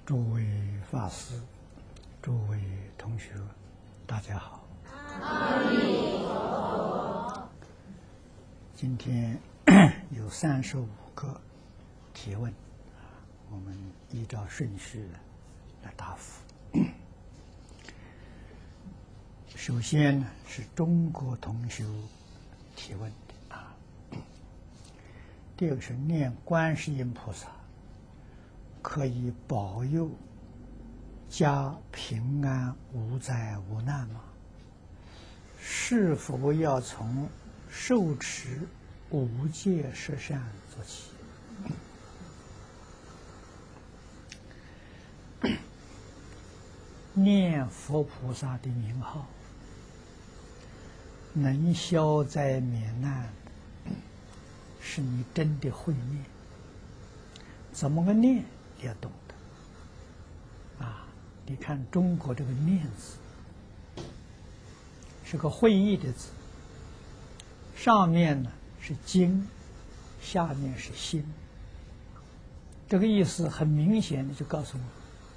诸位法师、诸位同学，大家好。阿弥陀佛。今天有35个提问，我们依照顺序来答复。首先呢，是中国同学提问的啊。第二个是念观世音菩萨可以保佑家平安无灾无难吗？是否要从受持五戒十善做起？念佛菩萨的名号能消灾免难，是你真的会念。怎么个念也懂得啊！你看中国这个念字是个会意的字，上面呢是经，下面是心。这个意思很明显的就告诉我，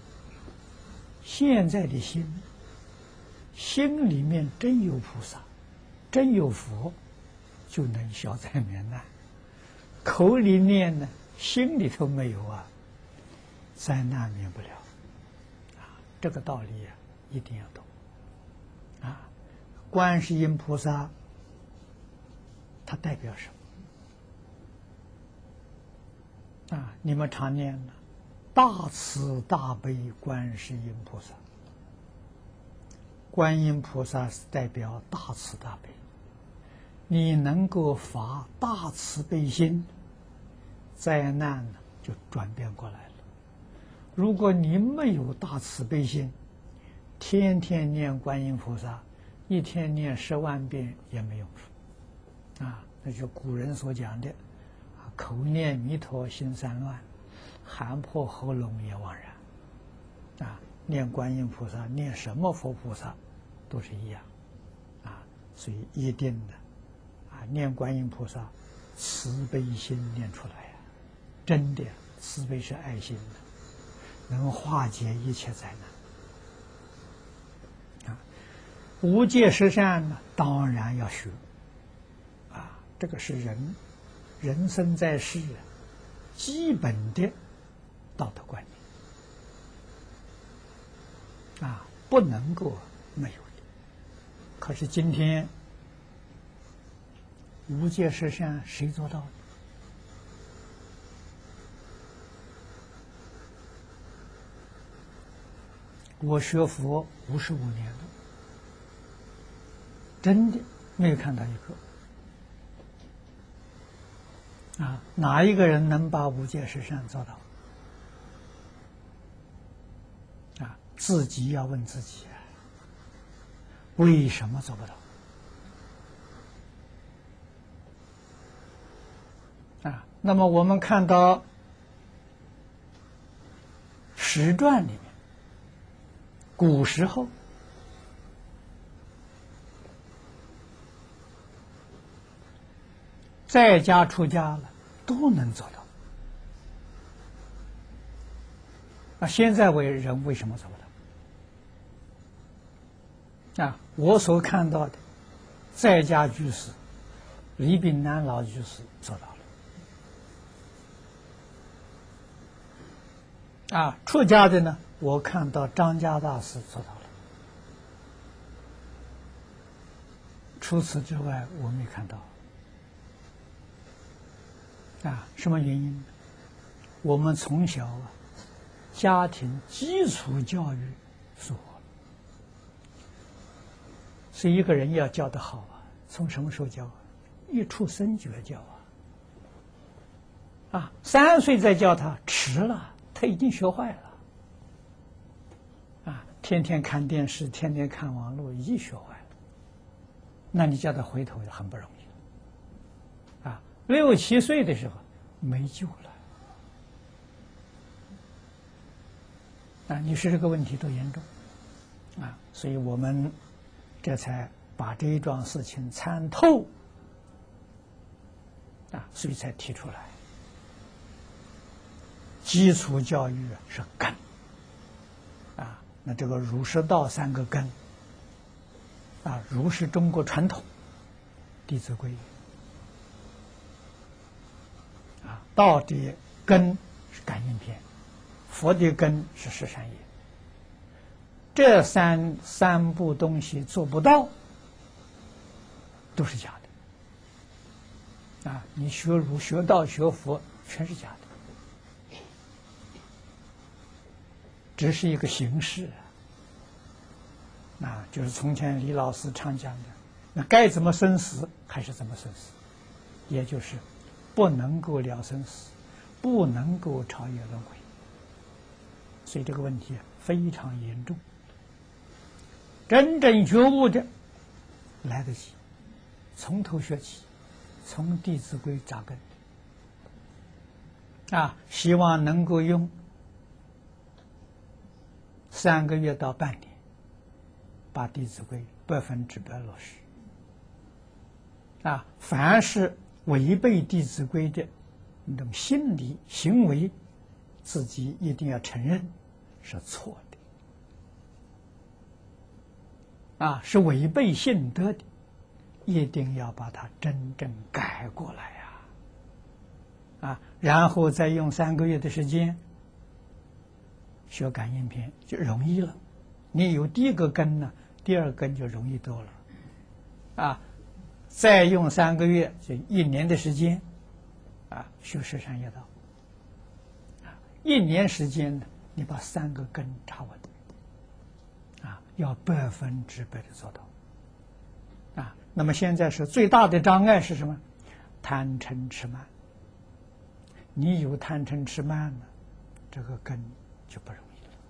现在的心里面真有菩萨，真有佛，就能消灾免难。口里念呢，心里头没有啊，灾难免不了啊。这个道理啊，一定要懂啊。观世音菩萨它代表什么啊？你们常念了大慈大悲观世音菩萨，观音菩萨是代表大慈大悲，你能够发大慈悲心，灾难呢就转变过来了。如果你没有大慈悲心，天天念观音菩萨，一天念10万遍也没用处啊。那就古人所讲的口念弥陀心散乱，喊破喉咙也枉然啊。念观音菩萨，念什么佛菩萨都是一样啊。所以一定的啊，念观音菩萨慈悲心念出来呀，真的慈悲是爱心的，能化解一切灾难啊。五戒十善呢，当然要学啊，这个是人生在世基本的道德观念啊，不能够没有的。可是今天五戒十善谁做到的？我学佛55年了，真的没有看到一个啊，哪一个人能把五戒十善做到啊？自己要问自己，为什么做不到啊？那么我们看到史传里面，古时候在家出家了都能做到啊。现在人为什么做不到啊？我所看到的在家居士李炳南老居士做到了啊。出家的呢，我看到张家大师做到了，除此之外我没看到啊。什么原因呢？我们从小家庭基础教育疏忽了，所以一个人要教得好啊，从什么时候教啊？一出生就要教啊！3岁再教他迟了，他已经学坏了啊！天天看电视，天天看网络，已经学坏了。那你叫他回头也很不容易啊！6、7岁的时候没救了啊！你说这个问题多严重啊！所以我们这才把这一桩事情参透啊，所以才提出来。基础教育是根啊，那这个儒释道三个根，啊，儒是中国传统，《弟子规》啊，道的根是感应篇，佛的根是十善业。这三部东西做不到，都是假的。啊，你学儒、学道、学佛，全是假的，只是一个形式。啊，就是从前李老师常讲的，那该怎么生死还是怎么生死，也就是不能够了生死，不能够超越轮回。所以这个问题非常严重。真正觉悟的来得及，从头学起，从《弟子规》扎根。啊，希望能够用3个月到半年，把《弟子规》100%落实。啊，凡是违背《弟子规》的那种心理行为，自己一定要承认是错的。啊，是违背性德的，一定要把它真正改过来呀！啊，然后再用3个月的时间学感应篇，就容易了。你有第一个根呢，第二根就容易多了。啊，再用3个月，就1年的时间，啊，学十善业道。啊，1年时间呢，你把3个根插稳。要100%的做到，啊，那么现在是最大的障碍是什么？贪嗔痴慢。你有贪嗔痴慢呢，这个根就不容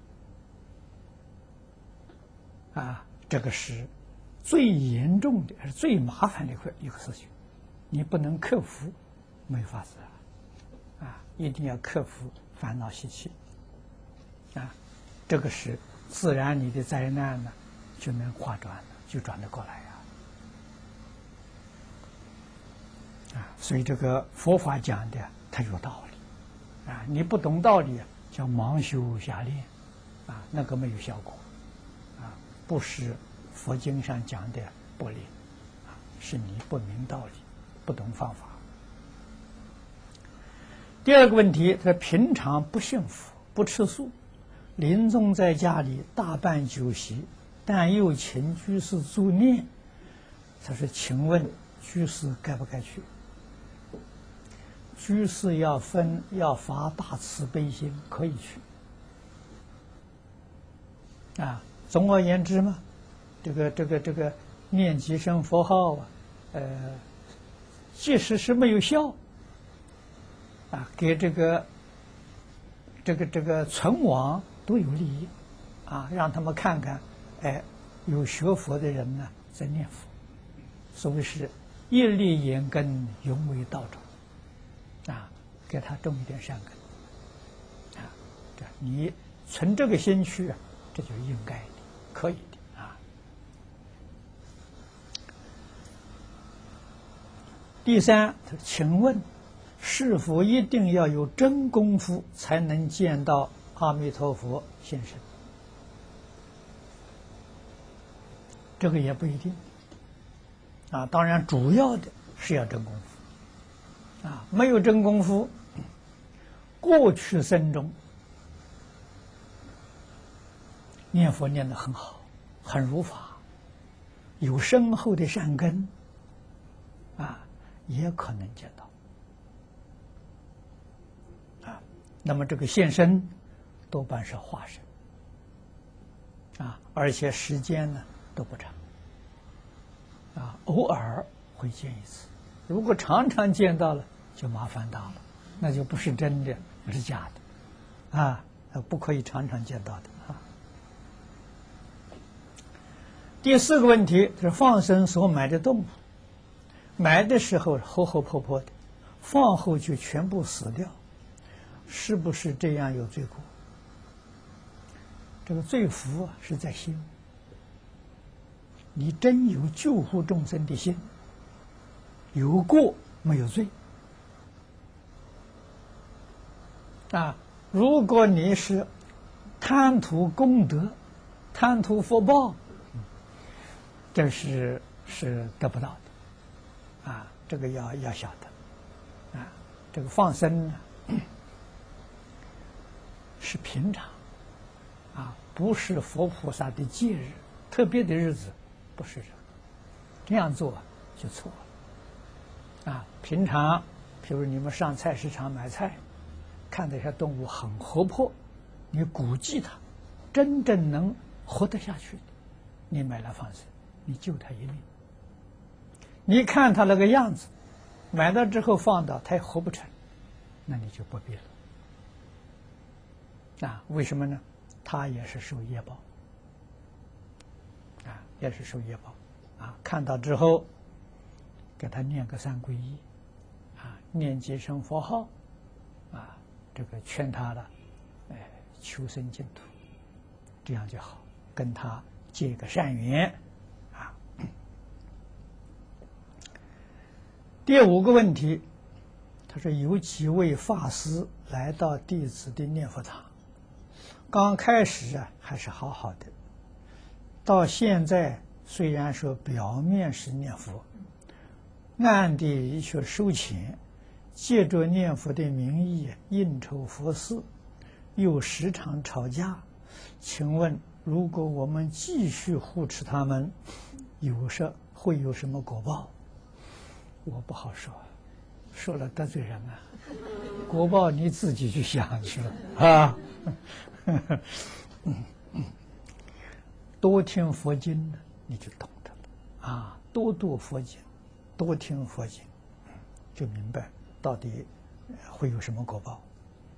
易了。啊，这个是最严重的，是最麻烦的一个事情，你不能克服，没法子啊！啊，一定要克服烦恼习气。啊，这个是。自然你的灾难呢就能化转了，就转得过来呀！啊，所以这个佛法讲的它有道理，啊，你不懂道理叫盲修瞎练，啊，那个没有效果，啊，不是佛经上讲的不灵，啊，是你不明道理，不懂方法。第二个问题，他平常不信佛，不吃素。临终在家里大办酒席，但又请居士助念。他说：“请问居士该不该去？居士要发大慈悲心，可以去。啊，总而言之嘛，这个念几声佛号啊，即使是没有效，啊，给这个存亡。”都有利益，啊，让他们看看，哎，有学佛的人呢在念佛，所谓是一粒眼根，永为道种，啊，给他种一点善根，啊，这你存这个心去啊，这就是应该的，可以的啊。第三，请问是否一定要有真功夫才能见到阿弥陀佛现身？这个也不一定啊。当然，主要的是要真功夫啊。没有真功夫，过去生中念佛念得很好，很如法，有深厚的善根啊，也可能见到啊。那么这个现身多半是化身啊，而且时间呢都不长啊，偶尔会见一次。如果常常见到了，就麻烦大了，那就不是真的，那是假的啊，不可以常常见到的啊。第4个问题是放生所买的动物，买的时候活活泼泼的，放后就全部死掉，是不是这样有罪过？这个罪福啊是在心，你真有救护众生的心，有过没有罪啊？如果你是贪图功德、贪图福报，这是得不到的啊！这个要晓得啊！这个放生呢是平常啊，不是佛菩萨的戒日，特别的日子不是这样做就错了啊！平常，比如你们上菜市场买菜，看到一些动物很活泼，你估计它真正能活得下去，你买来放生，你救它一命。你看它那个样子，买到之后放到它也活不成，那你就不必了。啊，为什么呢？它也是受业报，啊，也是受业报，啊，看到之后，给他念个三皈依，啊，念几声佛号，啊，这个劝他了，求生净土，这样就好，跟他结个善缘，啊。第5个问题，他说有几位法师来到弟子的念佛堂。刚开始啊还是好好的，到现在虽然说表面是念佛，暗地却收钱，借着念佛的名义应酬佛事，又时常吵架。请问，如果我们继续护持他们，会有什么果报？我不好说，说了得罪人啊。果报你自己去想去了啊。多听佛经呢，你就懂得了啊！多读佛经，多听佛经，就明白到底会有什么果报。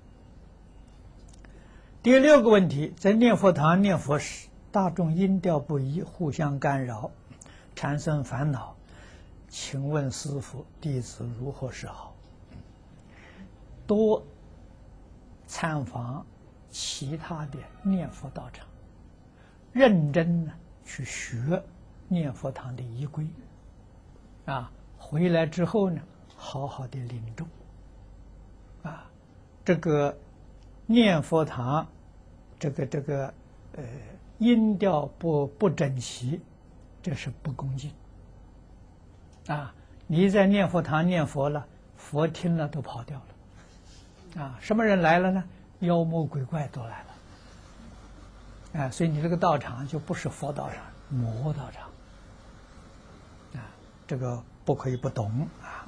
第6个问题，在念佛堂念佛时，大众音调不一，互相干扰，产生烦恼。请问师父，弟子如何是好？多参访其他的念佛道场，认真呢去学念佛堂的仪规，啊，回来之后呢，好好的领众，啊，这个念佛堂，这个音调不整齐，这是不恭敬，啊，你在念佛堂念佛了，佛听了都跑掉了，啊，什么人来了呢？妖魔鬼怪都来了，所以你这个道场就不是佛道场，魔道场，啊，这个不可以不懂啊。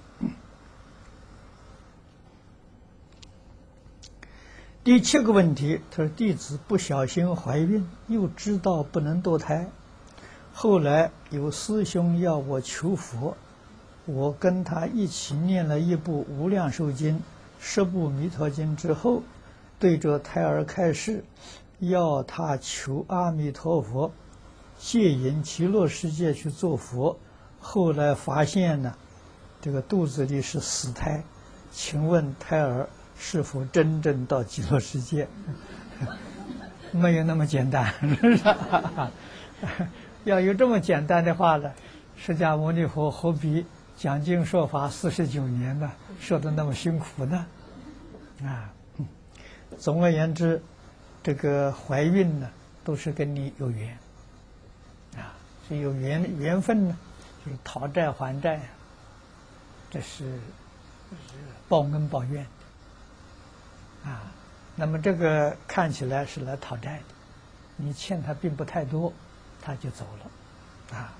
第7个问题，他说弟子不小心怀孕，又知道不能堕胎，后来有师兄要我求佛，我跟他一起念了一部《无量寿经》、10部《弥陀经》之后，对着胎儿开示，要他求阿弥陀佛接引极乐世界去做佛。后来发现呢，这个肚子里是死胎，请问胎儿是否真正到极乐世界？没有那么简单，是不是？要有这么简单的话呢，释迦牟尼佛何必讲经说法49年呢？说的那么辛苦呢？啊。总而言之，这个怀孕呢，都是跟你有缘，啊，是有缘分呢，就是讨债还债，这是报恩报怨的，啊，那么这个看起来是来讨债的，你欠他并不太多，他就走了，啊。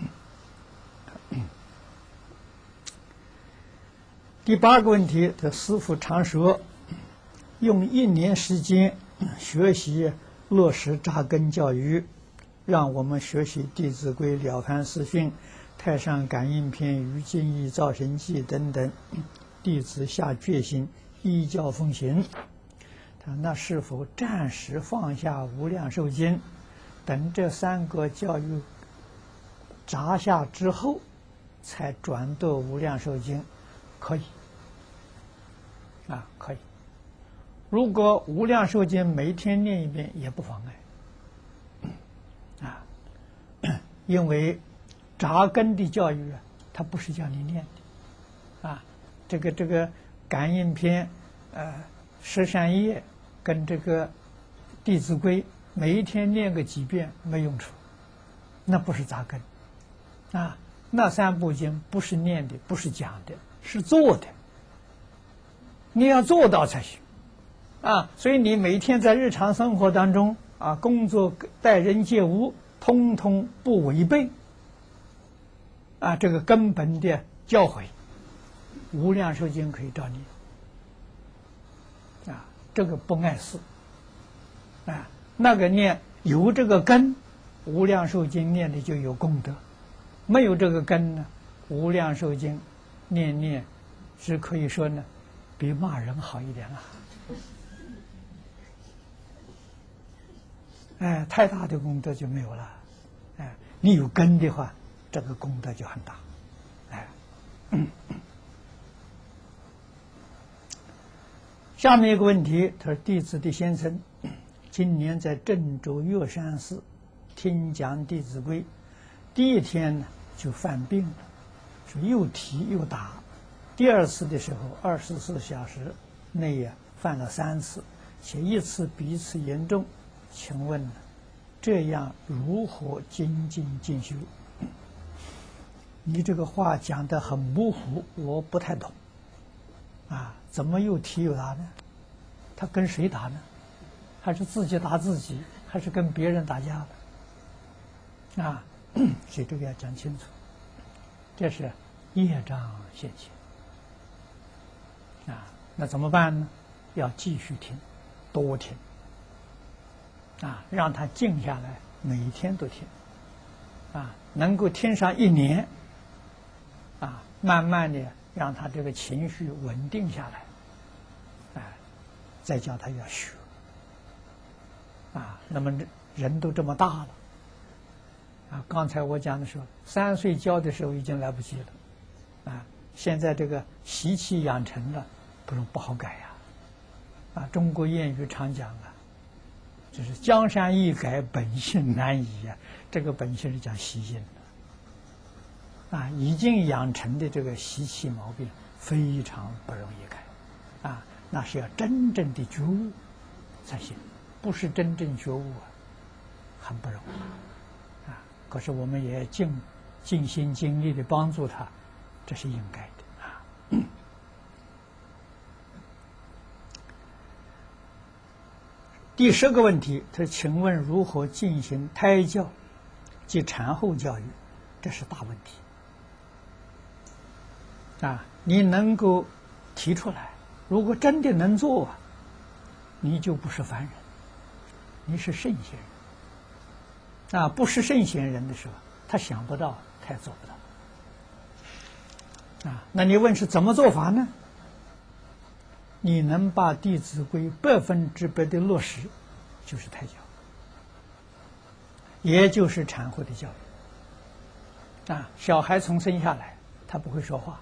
第8个问题，这师父常说，用1年时间学习落实扎根教育，让我们学习《弟子规》《了凡四训》《太上感应篇》《于禁意造神记》等等，弟子下决心依教奉行。那是否暂时放下《无量寿经》，等这3个教育扎下之后，才转读《无量寿经》？可以，啊，可以。如果《无量寿经》每天念一遍也不妨碍，啊，因为扎根的教育啊，它不是叫你念的，啊，这个感应篇，十善业跟这个弟子规》每一天念个几遍没用处，那不是扎根啊。那3部经不是念的，不是讲的，是做的。你要做到才行啊。所以你每天在日常生活当中啊，工作待人接物，通通不违背啊这个根本的教诲，无量寿经可以照念啊，这个不碍事啊。那个念有这个根，无量寿经念的就有功德；没有这个根呢，无量寿经念只可以说呢，比骂人好一点了。哎，太大的功德就没有了。哎，你有根的话，这个功德就很大。哎，下面一个问题，他说：弟子的先生今年在郑州岳山寺听讲《弟子规》，第一天呢就犯病了，说又提又打。第二次的时候，24小时内犯了3次，且一次比一次严重。请问这样如何精进进修？你这个话讲得很模糊，我不太懂。啊，怎么又提又打呢？他跟谁打呢？还是自己打自己，还是跟别人打架的？啊，所以这个要讲清楚。这是业障现前。啊，那怎么办呢？要继续听，多听。啊，让他静下来，每天都听，啊，能够听上1年，啊，慢慢的让他这个情绪稳定下来，再叫他要学，啊，那么人都这么大了，啊，刚才我讲的时候，3岁教的时候已经来不及了，啊，现在这个习气养成了，不好改呀，啊，中国谚语常讲啊。就是江山易改，本性难移啊！这个本性是讲习性的，啊，已经养成的这个习气毛病非常不容易改，啊，那是要真正的觉悟才行，不是真正觉悟啊，很不容易，啊，可是我们也尽心尽力的帮助他，这是应该的啊。第10个问题，他说：请问如何进行胎教及产后教育？这是大问题啊！你能够提出来，如果真的能做啊，你就不是凡人，你是圣贤人啊！不是圣贤人的时候，他想不到，他也做不到啊！那你问是怎么做法呢？你能把《弟子规》100%的落实，就是胎教，也就是产后的教育。啊，小孩从生下来，他不会说话，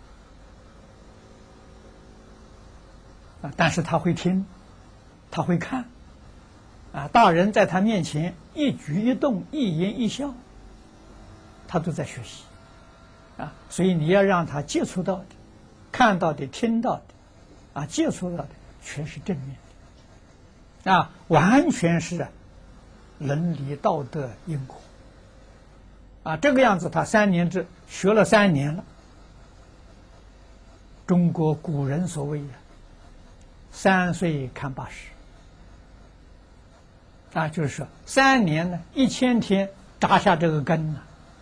啊，但是他会听，他会看，啊，大人在他面前一举一动、一言一笑，他都在学习，啊，所以你要让他接触到的、看到的、听到的。啊，接触到的全是正面的，啊，完全是伦理道德因果，啊，这个样子他3年制学了3年了。中国古人所谓3岁看80，啊，就是说3年呢，1000天扎下这个根呢，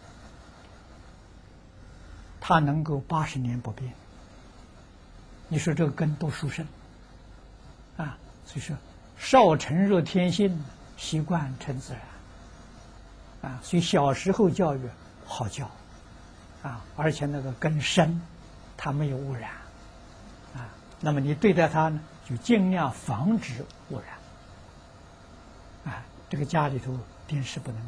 他能够80年不变。你说这个根多殊胜啊！所以说少成若天性，习惯成自然啊。所以小时候教育好教啊，而且那个根深，它没有污染啊。那么你对待它呢，就尽量防止污染啊。这个家里头电视不能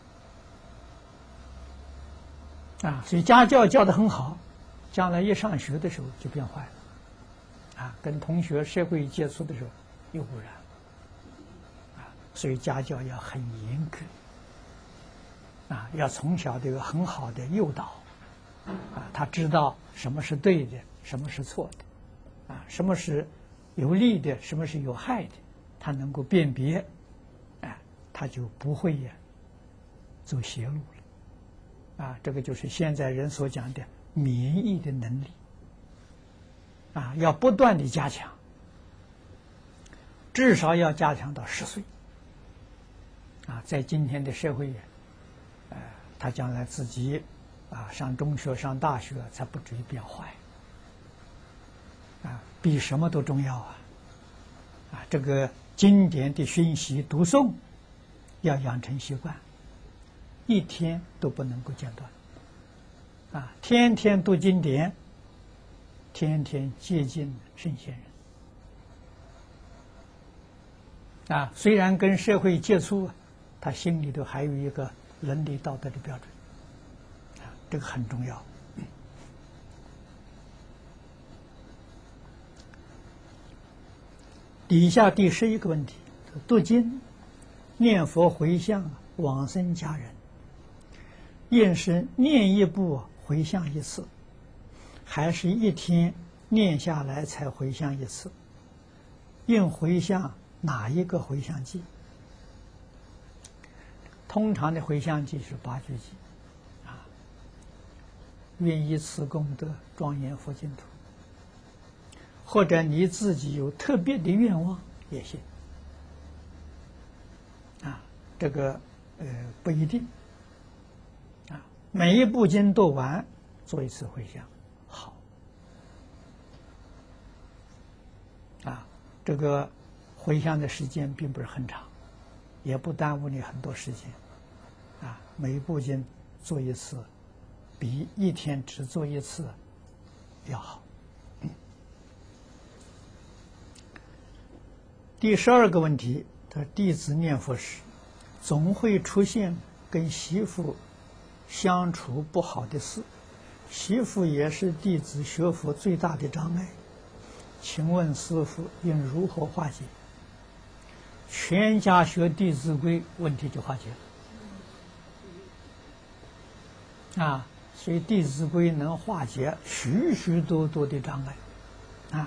看啊，所以家教教得很好，将来一上学的时候就变坏了。啊，跟同学社会接触的时候有污染，啊，所以家教要很严格，啊，要从小的有很好的诱导，啊，他知道什么是对的，什么是错的，啊，什么是有利的，什么是有害的，他能够辨别， 他就不会走邪路了。这个就是现在人所讲的免疫的能力。要不断的加强，至少要加强到10岁。在今天的社会他将来自己上中学、上大学才不至于变坏。比什么都重要这个经典的熏习读诵要养成习惯，一天都不能够间断。天天读经典，天天接近圣贤人。虽然跟社会接触，他心里头还有一个伦理道德的标准。这个很重要。底下第11个问题：读经、念佛、回向往生家人，应是念一部回向一次，还是一天念下来才回向一次？应回向哪一个回向偈？通常的回向偈是8句偈。愿以此功德庄严佛净土，或者你自己有特别的愿望也行。这个不一定。每一部经读完做一次回向，好。这个回向的时间并不是很长，也不耽误你很多时间。每一部经做一次，比一天只做一次要好。第12个问题，他弟子念佛时，总会出现跟媳妇相处不好的事，媳妇也是弟子学佛最大的障碍，请问师父应如何化解？全家学《弟子规》，问题就化解了。所以《弟子规》能化解许许多多的障碍。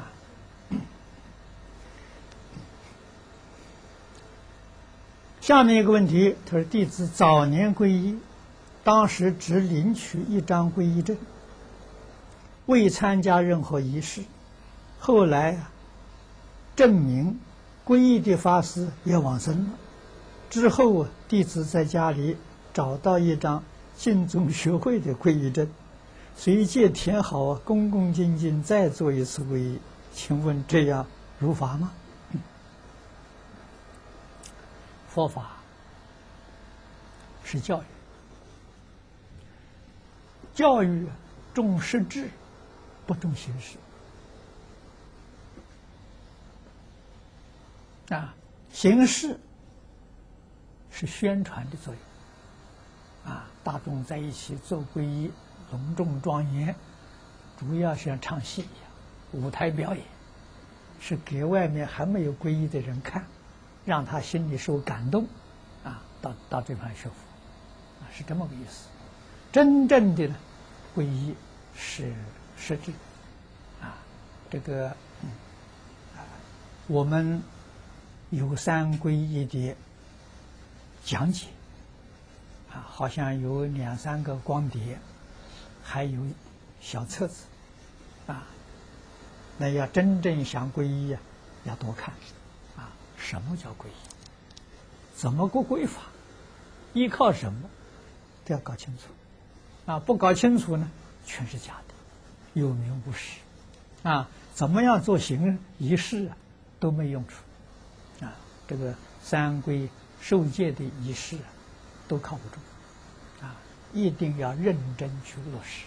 下面一个问题，他说弟子早年皈依，当时只领取一张皈依证，未参加任何仪式。后来证明皈依的法师也往生了。之后弟子在家里找到一张净宗学会的皈依证，随即填好，恭恭敬敬再做一次皈依。请问这样如法吗？佛法是教育，教育重实质，不重形式。形式是宣传的作用。大众在一起做皈依，隆重庄严，主要像唱戏一样，舞台表演，是给外面还没有皈依的人看，让他心里受感动，到这方学佛，是这么个意思。真正的呢，皈依是实质。这个我们有3皈依的讲解。好像有2、3个光碟，还有小册子。那要真正想皈依要多看。什么叫皈依？怎么个皈法？依靠什么？都要搞清楚。不搞清楚呢，全是假的，有名无实。怎么样做仪式都没用处。这个3皈受戒的仪式都靠不住。一定要认真去落实。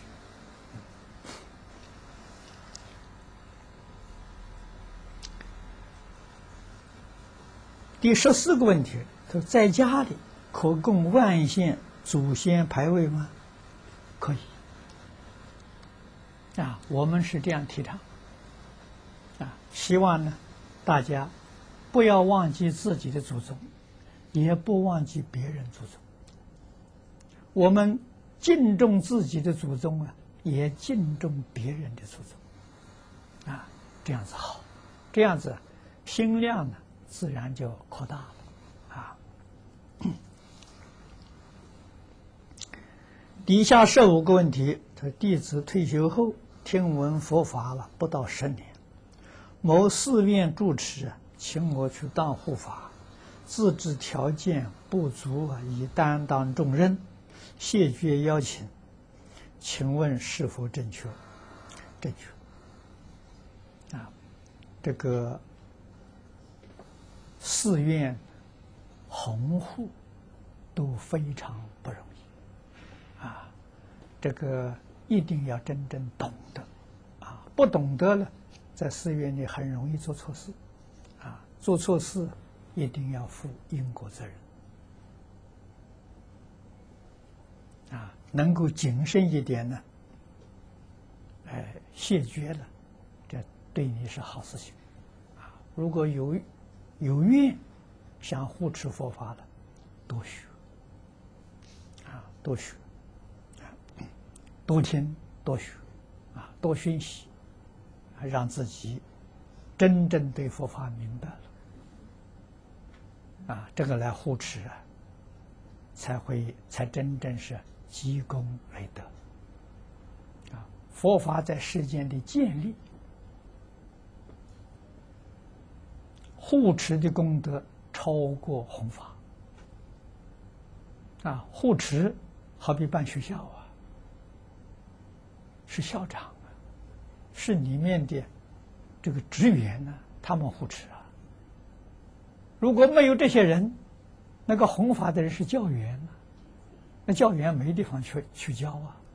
第14个问题，说在家里可供万现祖先牌位吗？可以。我们是这样提倡。希望呢，大家不要忘记自己的祖宗，也不忘记别人祖宗。我们敬重自己的祖宗也敬重别人的祖宗。这样子好，这样子心量呢自然就扩大了。 底下15个问题，他说弟子退休后听闻佛法了不到10年，某寺院住持请我去当护法，自知条件不足以担当重任，谢绝邀请，请问是否正确？正确。这个寺院弘护都非常不容易这个一定要真正懂得不懂得了，在寺院里很容易做错事做错事一定要负因果责任能够谨慎一点呢，谢绝了，这对你是好事情如果有愿想护持佛法了，多学多学多听多学多学习让自己真正对佛法明白了这个来护持才真正是积功累德佛法在世间的建立，护持的功德超过弘法护持好比办学校是校长是里面的这个职员他们护持如果没有这些人，那个弘法的人是教员那教员没地方去教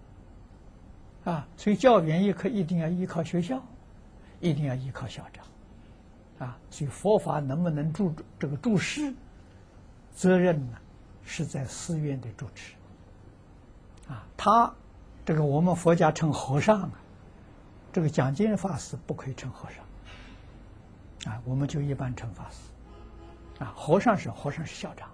所以教员一定要依靠学校，一定要依靠校长所以佛法能不能注释，责任呢是在寺院的主持他这个我们佛家称和尚这个讲经法师不可以称和尚我们就一般称法师和尚是校长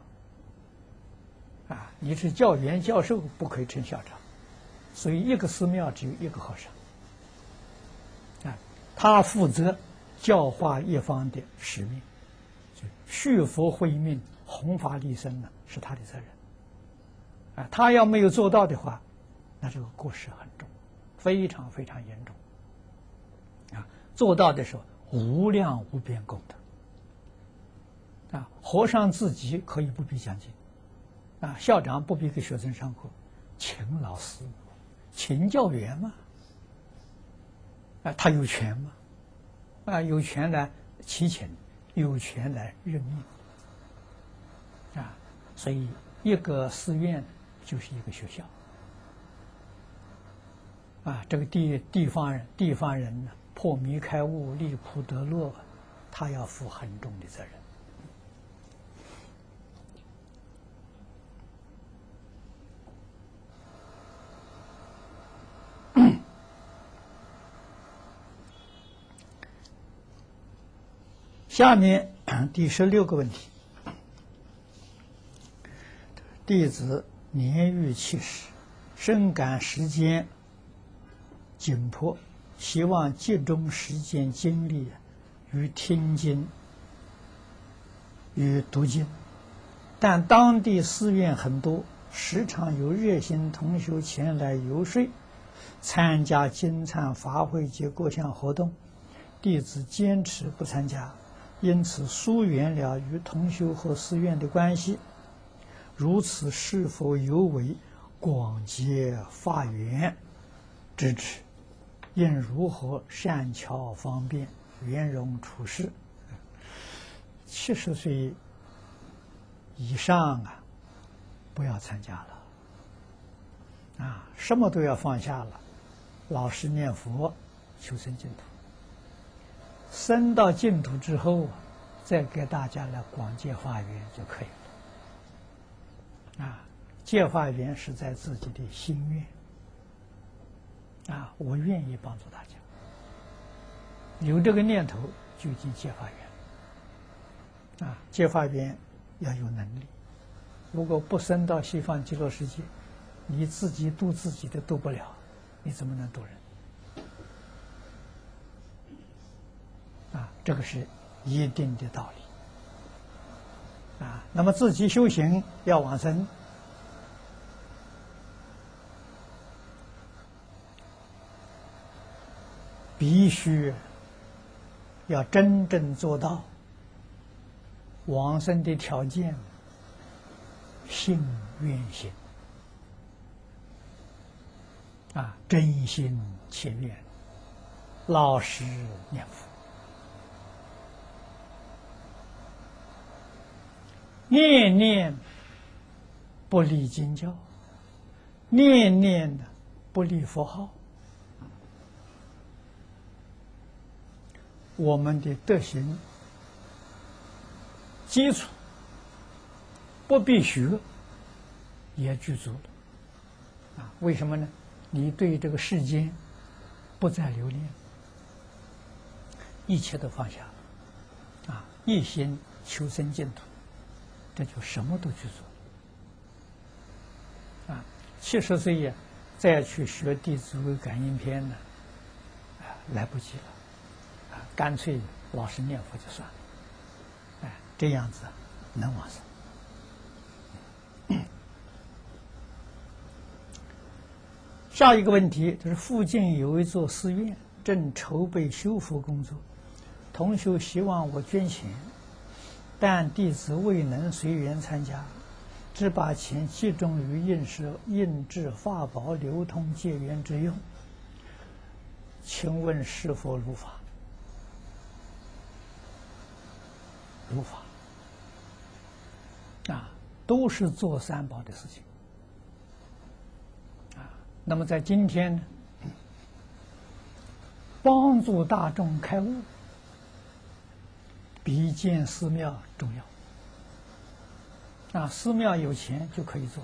你是教员教授不可以称校长，所以一个寺庙只有一个和尚他负责教化一方的使命，续佛慧命弘法利生是他的责任他要没有做到的话，那这个过失很重，非常非常严重做到的时候无量无边功德和尚自己可以不必讲经校长不必给学生上课，请老师请教员嘛他有权嘛有权来祈请，有权来任命所以一个寺院就是一个学校这个地方人呢，破迷开悟，离苦得乐，他要负很重的责任。下面第16个问题，弟子年逾70，深感时间紧迫，希望集中时间精力于听经与读经，但当地寺院很多，时常有热心同学前来游说，参加经忏法会及各项活动，弟子坚持不参加，因此疏远了与同修和寺院的关系。如此是否有违广结法缘之旨？应如何善巧方便圆融处事？70岁以上不要参加了什么都要放下了，老实念佛，求生净土。生到净土之后再给大家来广结法缘就可以了结法缘是在自己的心愿我愿意帮助大家，有这个念头就已经结法缘结法缘要有能力，如果不升到西方极乐世界，你自己度自己的度不了，你怎么能度人这个是一定的道理那么自己修行要往生必须要真正做到往生的条件，信愿行啊，真心切愿，老实念佛，念念不离经教，念念的不离佛号，我们的德行基础不必学也具足了啊？为什么呢？你对这个世间不再留恋，一切都放下了啊，一心求生净土，这就什么都去做啊。70岁呀，再去学《弟子规》感应篇呢，来不及了啊，干脆老实念佛就算了，哎，这样子能往生。下一个问题就是，附近有一座寺院正筹备修复工作，同修希望我捐钱，但弟子未能随缘参加，只把钱集中于印制法宝流通结缘之用，请问是否如法？如法啊，都是做三宝的事情啊。那么在今天呢，帮助大众开悟，比建寺庙重要啊。寺庙有钱就可以做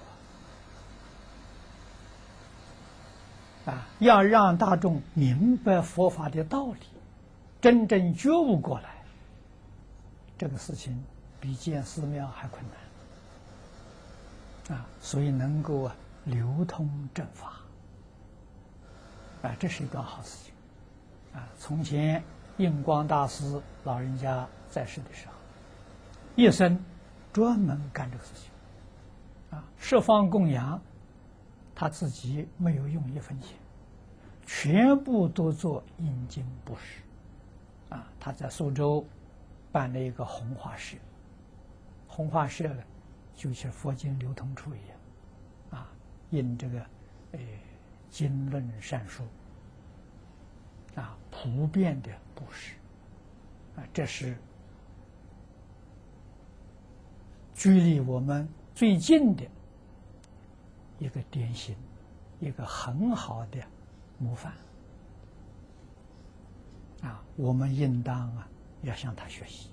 啊，要让大众明白佛法的道理，真正觉悟过来，这个事情比建寺庙还困难啊。所以能够流通正法啊，这是一桩好事情啊。从前印光大师老人家在世的时候，一生专门干这个事情啊，十方供养，他自己没有用1分钱，全部都做印经布施啊。他在苏州办了一个弘化社，弘化社呢，就像佛经流通处一样啊，印这个经论善书啊，普遍的布施啊，这是距离我们最近的一个典型，一个很好的模范啊，我们应当要向他学习。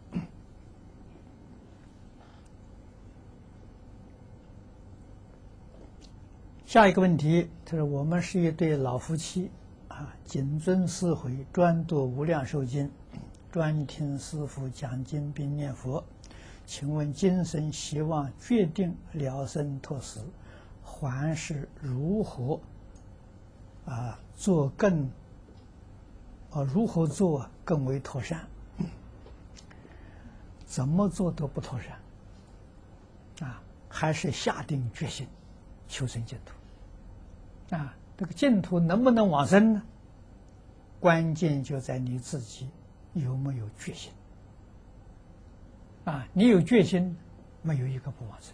下一个问题，他说我们是一对老夫妻啊，谨遵师诲，专读无量寿经，专听师父讲经并念佛。请问今生希望决定了生脱死，还是如何做如何做更为妥善？怎么做都不妥善啊，还是下定决心求生净土啊。这个净土能不能往生呢？关键就在你自己有没有决心啊。你有决心，没有一个不往生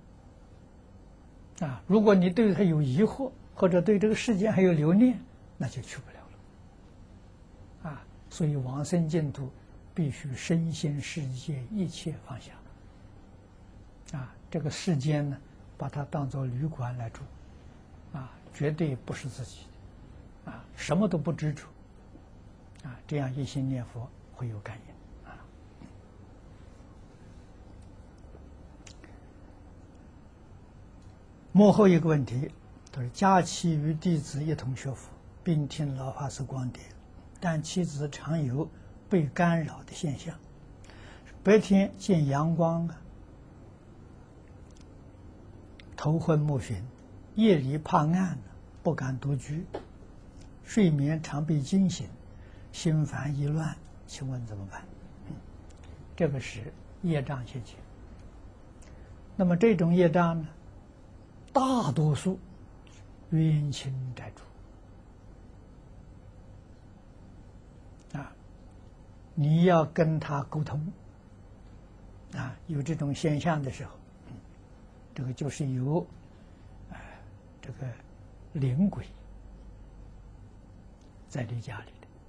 的啊。如果你对他有疑惑，或者对这个世间还有留念，那就去不了了啊。所以往生净土必须身心世界一切放下啊。这个世间呢，把它当作旅馆来住啊，绝对不是自己的啊，什么都不执着啊，这样一心念佛会有感应啊。幕后一个问题，就是假期与弟子一同学佛，并听老法师光碟，但妻子常有被干扰的现象，白天见阳光头昏目眩，夜里怕暗不敢独居，睡眠常被惊醒，心烦意乱，请问怎么办？这个是业障现前。那么这种业障呢，大多数冤亲债主你要跟他沟通啊，有这种现象的时候，这个就是有这个灵鬼在你家里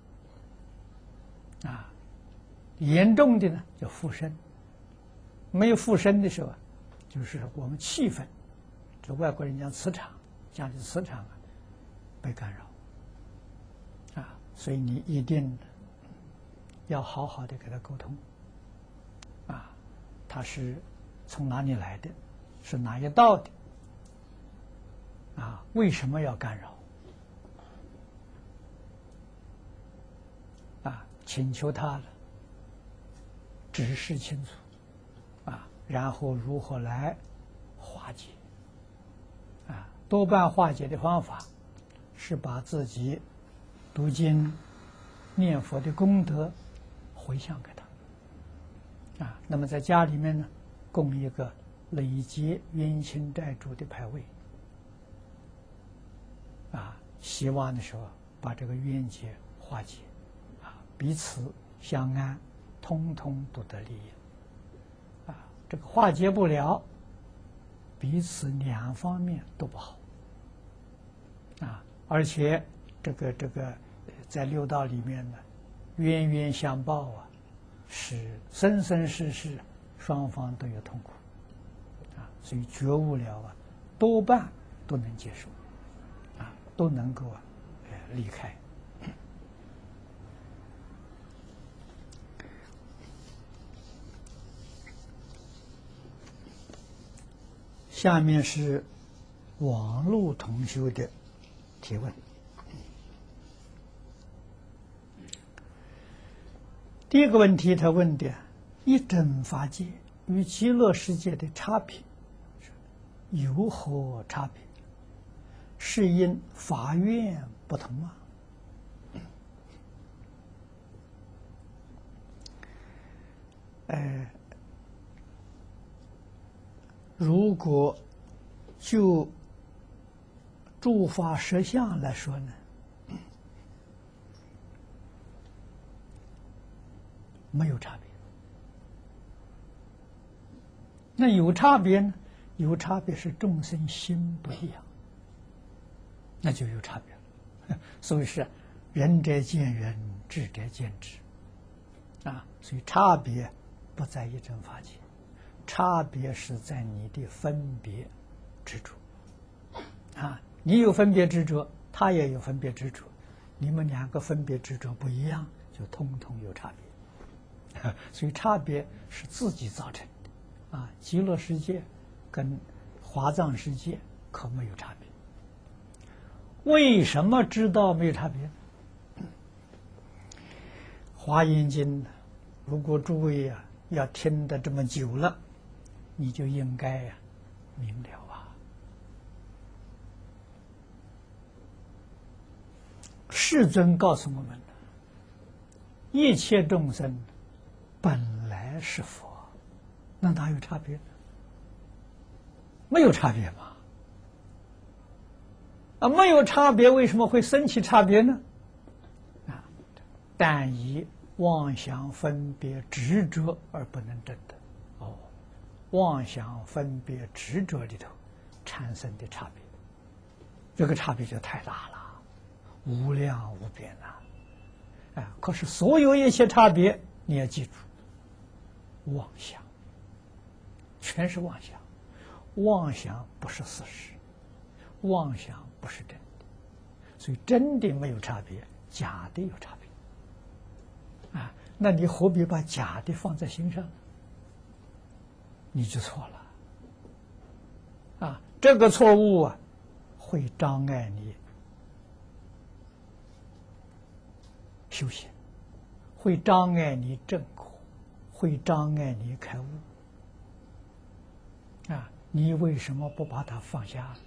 的啊，严重的呢叫附身，没有附身的时候啊，就是我们气氛，这外国人讲磁场，家里磁场啊被干扰啊，所以你一定要好好的给他沟通啊，他是从哪里来的，是哪一道的啊？为什么要干扰？啊，请求他了，指示清楚啊，然后如何来化解啊？多半化解的方法是把自己读经、念佛的功德回向给他啊。那么在家里面呢，供一个累劫冤亲债主的牌位啊，希望的时候把这个冤结化解啊，彼此相安，通通都得利益啊。这个化解不了，彼此两方面都不好啊。而且这个在六道里面呢，冤冤相报啊，是生生世世双方都有痛苦啊。所以觉悟了啊，多半都能接受啊，都能够离开。下面是网络同修的提问。第一个问题，他问的一真法界与极乐世界的差别有何差别？是因法院不同吗？如果就诸法实相来说呢，没有差别。那有差别呢？有差别是众生心不一样，那就有差别了。所以是仁者见仁，智者见智啊。所以差别不在一真法界，差别是在你的分别执着啊。你有分别执着，他也有分别执着，你们两个分别执着不一样，就通通有差别。所以差别是自己造成的啊。极乐世界跟华藏世界可没有差别。为什么知道没有差别？华严经，如果诸位啊要听得这么久了，你就应该明了啊。世尊告诉我们，一切众生本来是佛，那哪有差别呢？没有差别嘛。啊，没有差别，为什么会生起差别呢？啊，但以妄想分别执着而不能证得。哦，妄想分别执着里头产生的差别，这个差别就太大了，无量无边呐！啊，可是所有一切差别，你要记住，妄想，全是妄想，妄想不是事实，妄想不是真的，所以真的没有差别，假的有差别啊。那你何必把假的放在心上呢？你就错了啊！这个错误啊，会障碍你修行，会障碍你正果，会障碍你开悟啊！你为什么不把它放下呢？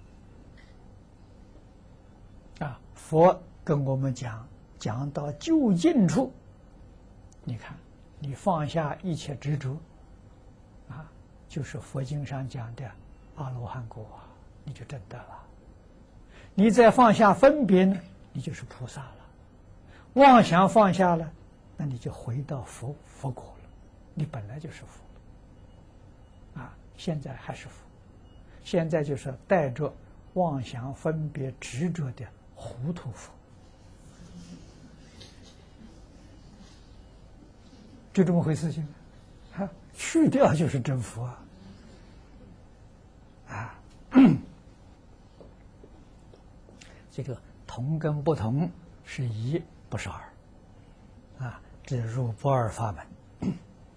啊，佛跟我们讲到究竟处，你看，你放下一切执着，啊，就是佛经上讲的阿罗汉果，你就证得了。你再放下分别呢，你就是菩萨了。妄想放下了， 那你就回到佛果了，你本来就是佛啊，现在还是佛，现在就是带着妄想分别执着的糊涂佛，就这么回事情啊，去掉就是真佛啊，这个同跟不同是一，不是二啊，这入不二法门。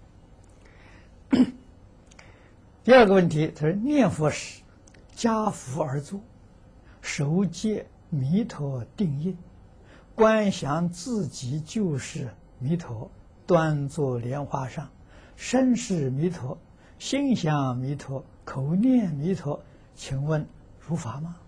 第二个问题，他说念佛时加福而坐，手接弥陀定印，观想自己就是弥陀，端坐莲花上，身是弥陀，心想弥陀，口念弥陀，请问如法吗？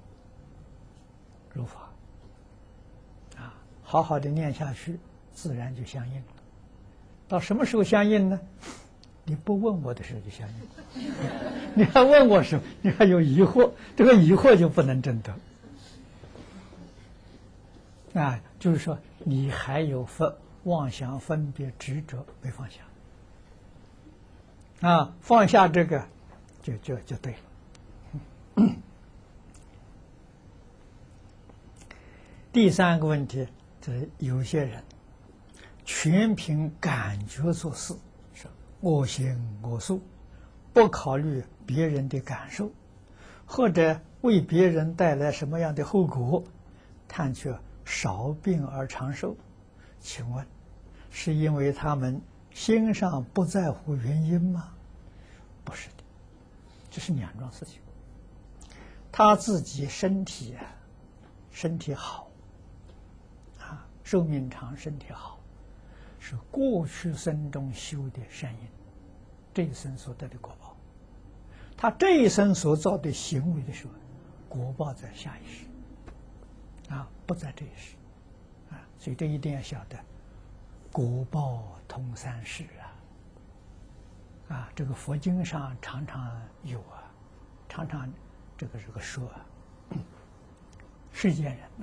如法啊，好好的念下去，自然就相应了。到什么时候相应呢？你不问我的时候就相应，你还问我时候，你还有疑惑，这个疑惑就不能证得啊。就是说，你还有妄想、分别、执着没放下啊，放下这个，就对了。第三个问题，就是有些人全凭感觉做事，是我行我素，不考虑别人的感受，或者为别人带来什么样的后果，贪求少病而长寿。请问，是因为他们心上不在乎原因吗？不是的，这是两桩事情。他自己身体好。寿命长，身体好，是过去生中修的善因，这一生所得的果报。他这一生所造的行为的时候，果报在下一世，啊，不在这一世，啊，所以这一定要晓得，果报通三世啊，这个佛经上常常有常常这个说世间人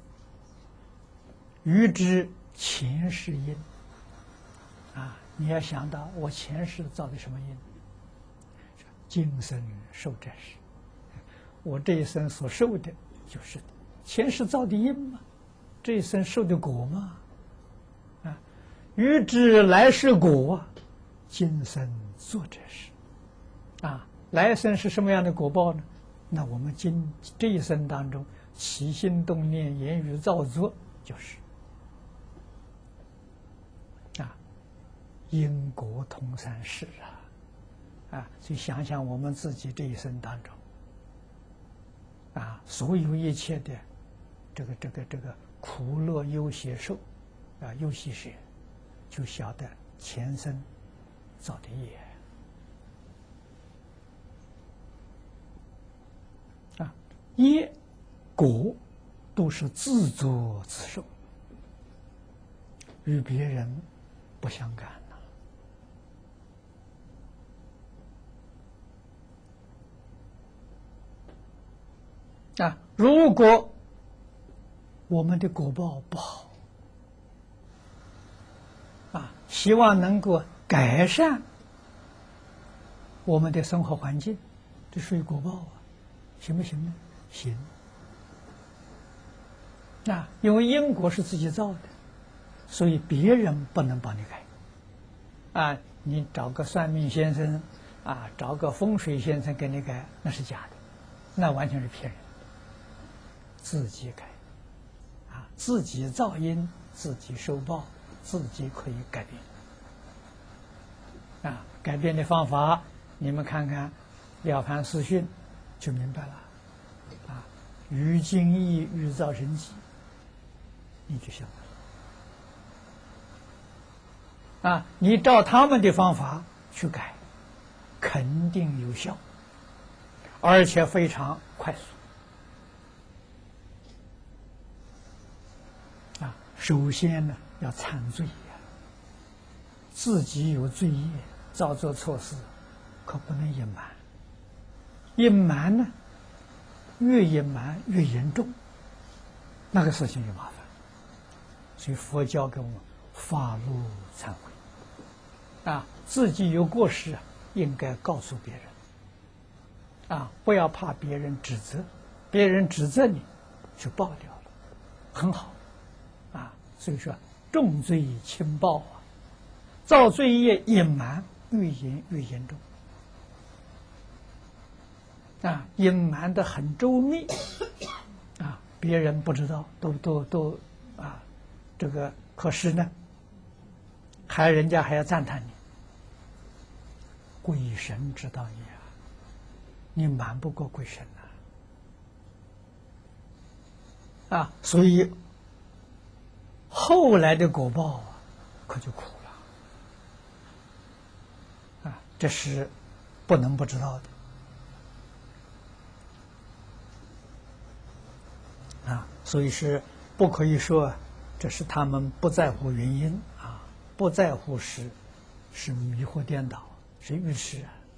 欲知前世因你要想到我前世造的什么因，今生受这事，我这一生所受的就是前世造的因嘛，这一生受的果嘛，欲知来世果，今生做这事来生是什么样的果报呢？那我们这一生当中起心动念、言语造作，就是因果通三世所以想想我们自己这一生当中所有一切的这个苦乐忧喜受忧喜舍，就晓得前生造的业业果都是自作自受，与别人不相干如果我们的果报不好希望能够改善我们的生活环境，这属于果报行不行呢？行因为因果是自己造的，所以别人不能帮你改你找个算命先生找个风水先生给你改，那是假的，那完全是骗人。自己改自己造因，自己受报，自己可以改变改变的方法你们看看《了凡四训》就明白了于经义欲造神迹，你就晓得你照他们的方法去改，肯定有效，而且非常快速首先呢，要忏罪自己有罪业，造作错事，可不能隐瞒。隐瞒呢，越隐瞒越严重，那个事情就麻烦。所以佛教给我们发怒忏悔，自己有过失应该告诉别人，不要怕别人指责，别人指责你就报掉了，很好，所以说重罪轻报造罪业隐瞒越严越严重，隐瞒的很周密，别人不知道，都这个可是呢，人家还要赞叹你，鬼神知道你你瞒不过鬼神所以后来的果报可就苦了，这是不能不知道的，所以是不可以说这是他们不在乎原因不在乎是迷惑颠倒，是愚痴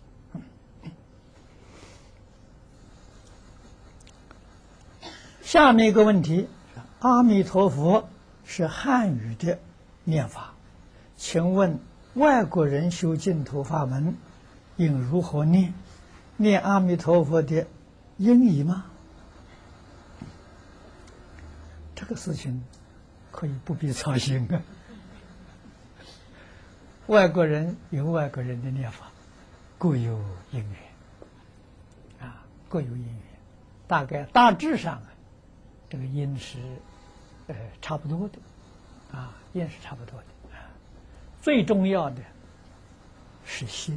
下面一个问题，阿弥陀佛是汉语的念法，请问外国人修净土法门应如何念？念阿弥陀佛的音译吗？这个事情可以不必操心外国人有外国人的念法，各有因缘各有因缘，大致上这个音是差不多的音是差不多的最重要的是心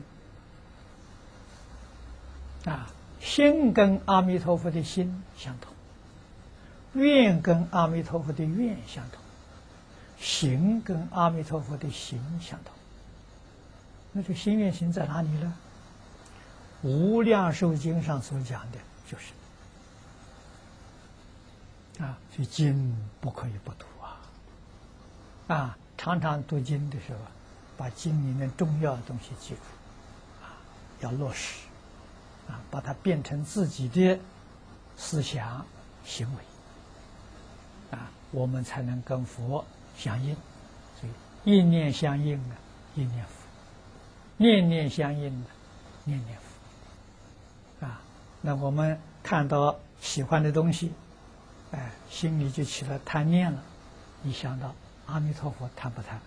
心跟阿弥陀佛的心相同，愿跟阿弥陀佛的愿相同，行跟阿弥陀佛的行相同。那这心愿行在哪里呢？无量寿经上所讲的就是所以经不可以不读常常读经的时候把经里面重要的东西记住要落实把它变成自己的思想行为我们才能跟佛相应。所以一念相应一念佛，念念相应念念佛那我们看到喜欢的东西心里就起了贪念了，一想到阿弥陀佛贪不贪？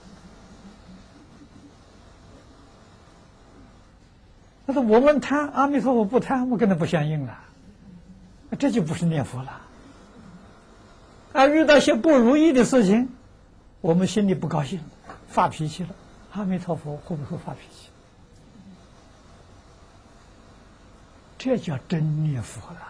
但是我们贪，阿弥陀佛不贪，我跟他不相应了，这就不是念佛了。遇到些不如意的事情，我们心里不高兴，发脾气了，阿弥陀佛会不会发脾气？这叫真念佛了。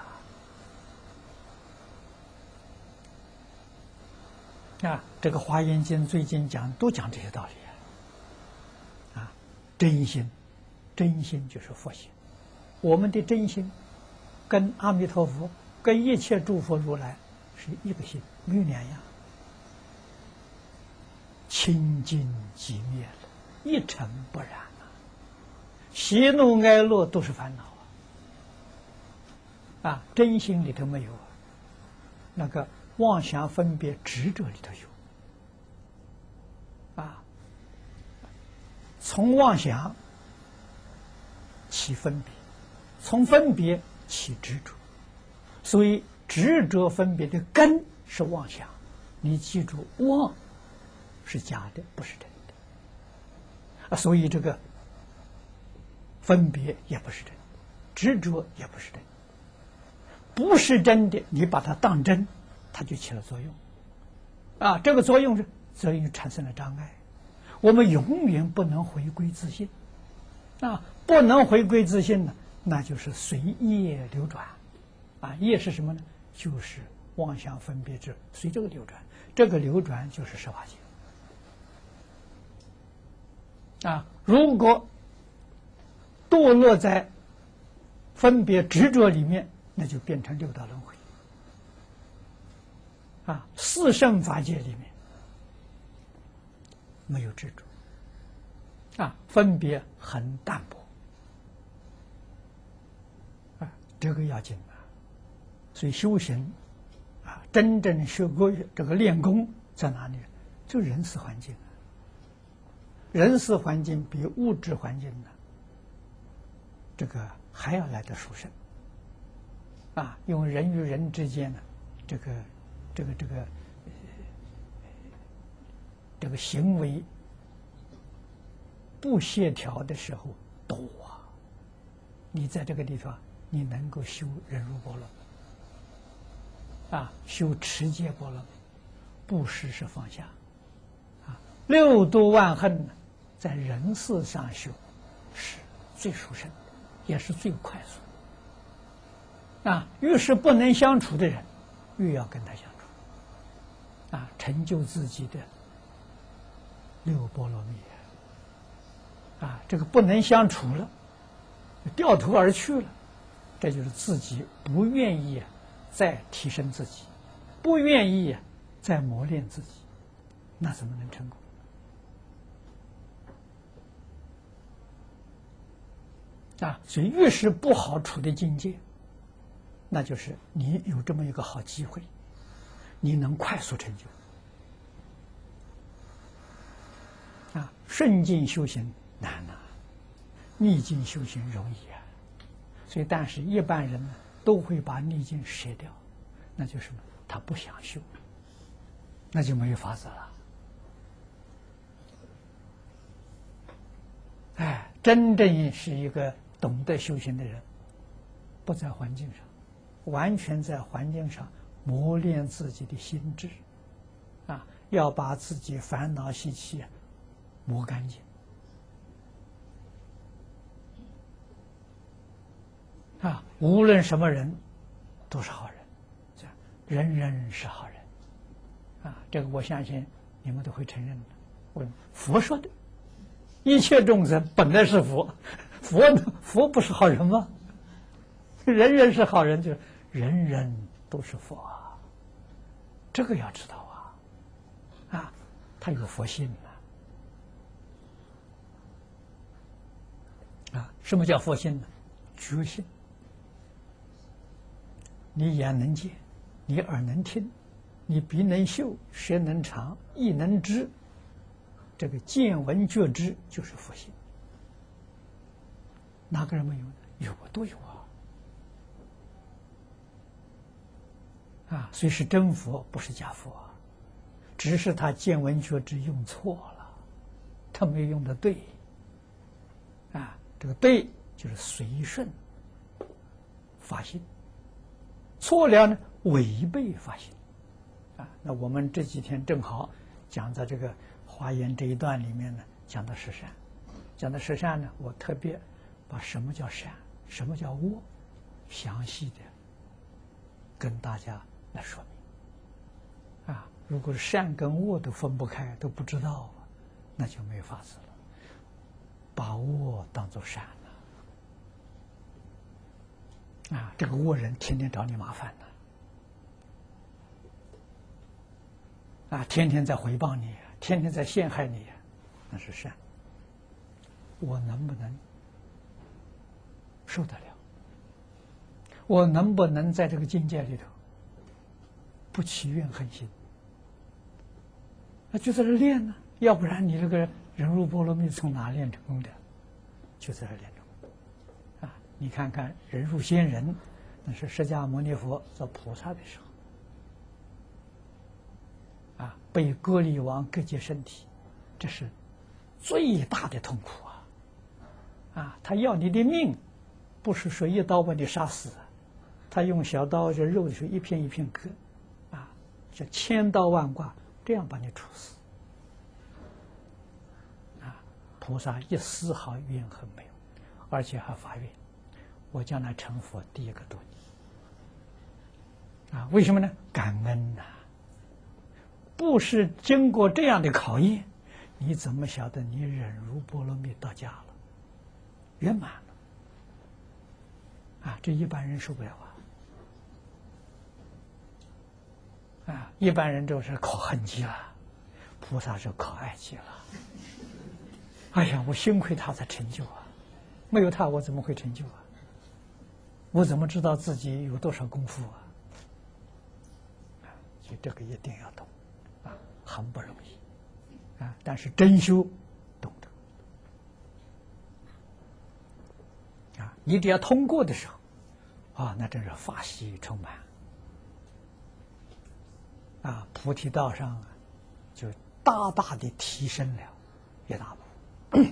这个《华严经》最近都讲这些道理真心，真心就是佛心。我们的真心跟阿弥陀佛、跟一切诸佛如来是一个心，没有两样，清净寂灭了，一尘不染喜怒哀乐都是烦恼真心里头没有那个妄想分别执着里头有从妄想起分别，从分别起执着，所以执着分别的根是妄想。你记住，妄是假的，不是真的所以这个分别也不是真的，执着也不是真的，不是真的，你把它当真，它就起了作用这个作用产生了障碍，我们永远不能回归自信不能回归自信呢，那就是随业流转业是什么呢？就是妄想分别执，随这个流转，这个流转就是十法界如果堕落在分别执着里面，那就变成六道轮回四圣法界里面没有执着分别很淡薄这个要紧所以修行真正学过这个练功在哪里？ 就人事环境，人事环境比物质环境呢，这个还要来得殊胜啊！因为人与人之间呢，这个行为不协调的时候多啊！你在这个地方，你能够修忍辱波罗啊，修持戒波罗，布施是放下啊，6度万恨呢，在人事上修是最殊胜的，也是最快速啊。越是不能相处的人，越要跟他相处啊，成就自己的6波罗蜜啊。这个不能相处了，掉头而去了，这就是自己不愿意再提升自己，不愿意再磨练自己，那怎么能成功啊？所以越是不好处的境界，那就是你有这么一个好机会，你能快速成就啊。顺境修行难啊，逆境修行容易啊。所以但是一般人呢，都会把逆境舍掉，那就是什么？他不想修，那就没有法子了。哎，真正是一个懂得修行的人，不在环境上，完全在环境上磨练自己的心智，啊，要把自己烦恼习气磨干净。啊，无论什么人，都是好人，这样人人是好人，啊，这个我相信你们都会承认的。佛说的，一切众生本来是佛，佛不是好人吗？人人是好人，就是人人都是佛啊，这个要知道啊，啊，他有佛性啊，什么叫佛性呢？觉性。你眼能见，你耳能听，你鼻能嗅，舌能尝，意能知，这个见闻觉知就是佛性。哪个人没有呢？有啊，都有啊！所以是真佛，不是假佛，只是他见闻觉知用错了，他没有用的对。啊，这个对就是随顺法性。错了呢，违背法性，啊，那我们这几天正好讲到这个华严这一段里面呢，讲到十善，讲到十善呢，我特别把什么叫善，什么叫恶，详细的跟大家来说明。啊，如果善跟恶都分不开，都不知道，那就没有法子了。把恶当作善。啊，这个恶人天天找你麻烦呢，啊，天天在回报你，天天在陷害你，那是善。我能不能受得了？我能不能在这个境界里头不起怨恨心？那就在这练呢，要不然你这个忍辱波罗蜜从哪练成功的？就在这练成。你看看忍辱仙人，那是释迦牟尼佛做菩萨的时候，啊，被割离王割截身体，这是最大的痛苦啊！啊，他要你的命，不是说一刀把你杀死，他用小刀这肉的时候一片一片割，啊，这千刀万剐，这样把你处死。啊，菩萨一丝毫怨恨没有，而且还发愿。我将来成佛，第一个度你。啊，为什么呢？感恩呐！不是经过这样的考验，你怎么晓得你忍辱波罗蜜到家了，圆满了？啊，这一般人受不了啊！啊，一般人就是考恨极了，菩萨是考爱极了。哎呀，我幸亏他才成就啊，没有他我怎么会成就啊？我怎么知道自己有多少功夫啊？所以这个一定要懂，啊，很不容易。 啊，但是真修懂得啊，你只要通过的时候，啊，那真是法喜充满啊，菩提道上啊，就大大的提升了一大步。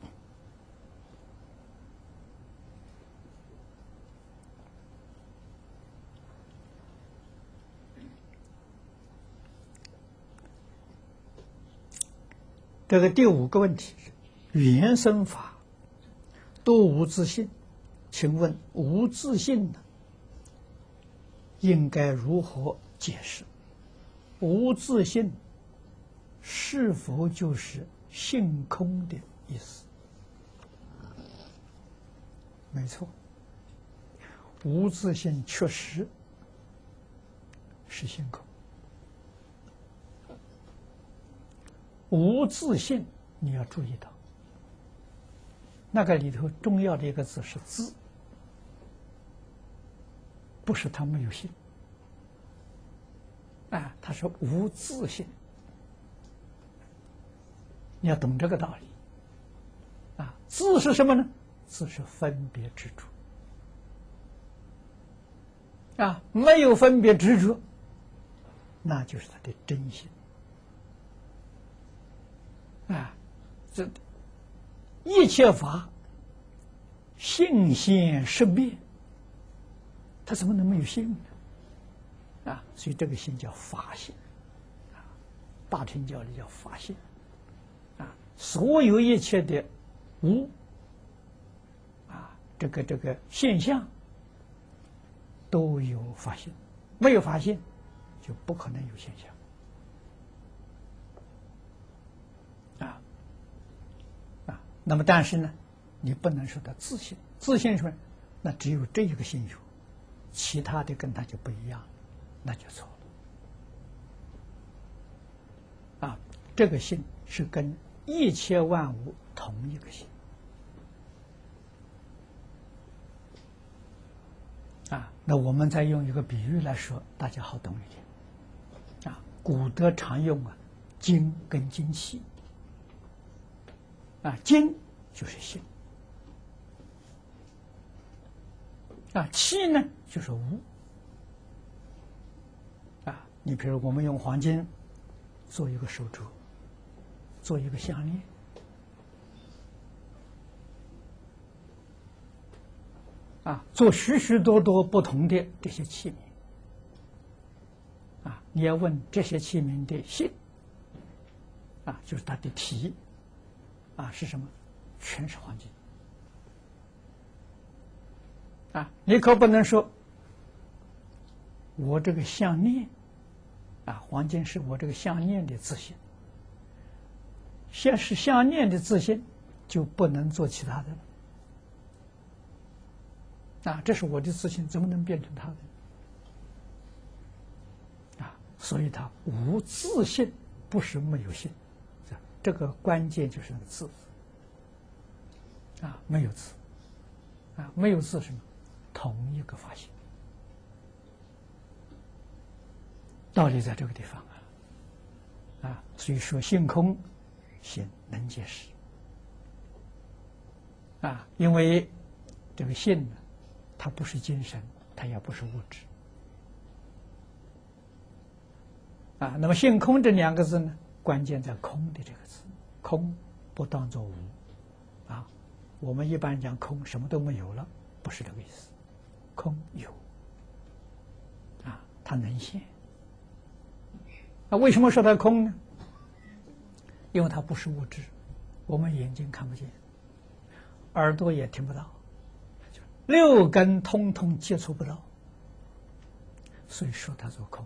这个第5个问题是：缘生法多无自性，请问无自性呢，应该如何解释？无自性是否就是性空的意思？没错，无自性确实是性空。无自性，你要注意到，那个里头重要的一个字是“自”，不是他没有性，啊，他是无自性。你要懂这个道理，啊，自是什么呢？自是分别执着，啊，没有分别执着，那就是他的真性。啊，这一切法性现识灭，它怎么能没有性呢？啊，所以这个性叫法性，啊，大乘教里叫法性，啊，所有一切的无，啊，这个现象都有法性，没有法性就不可能有现象。那么，但是呢，你不能说它自性，自性是什么？那只有这一个性有，其他的跟它就不一样，那就错了。啊，这个性是跟一切万物同一个性。啊，那我们再用一个比喻来说，大家好懂一点。啊，古德常用啊，精跟精气。啊，精就是性，啊，气呢就是无，啊，你比如我们用黄金做一个手镯，做一个项链，啊，做许许多多不同的这些器皿，啊，你要问这些器皿的性，啊，就是它的体。啊，是什么？全是黄金。啊，你可不能说，我这个项链，啊，黄金是我这个项链的自性，先是项链的自性，就不能做其他的了。啊，这是我的自性，怎么能变成他的？啊，所以它无自性，不是没有性。这个关键就是那个自，啊，没有自，啊，没有自什么？同一个法性，道理在这个地方啊，所以说性空，性能解释，啊，因为这个性呢，它不是精神，它也不是物质，啊，那么性空这2个字呢？关键在空的这个字，空不当作无，啊，我们一般讲空什么都没有了，不是这个意思，空有，啊，它能现，啊，为什么说它空呢？因为它不是物质，我们眼睛看不见，耳朵也听不到，6根通通接触不到，所以说它做空，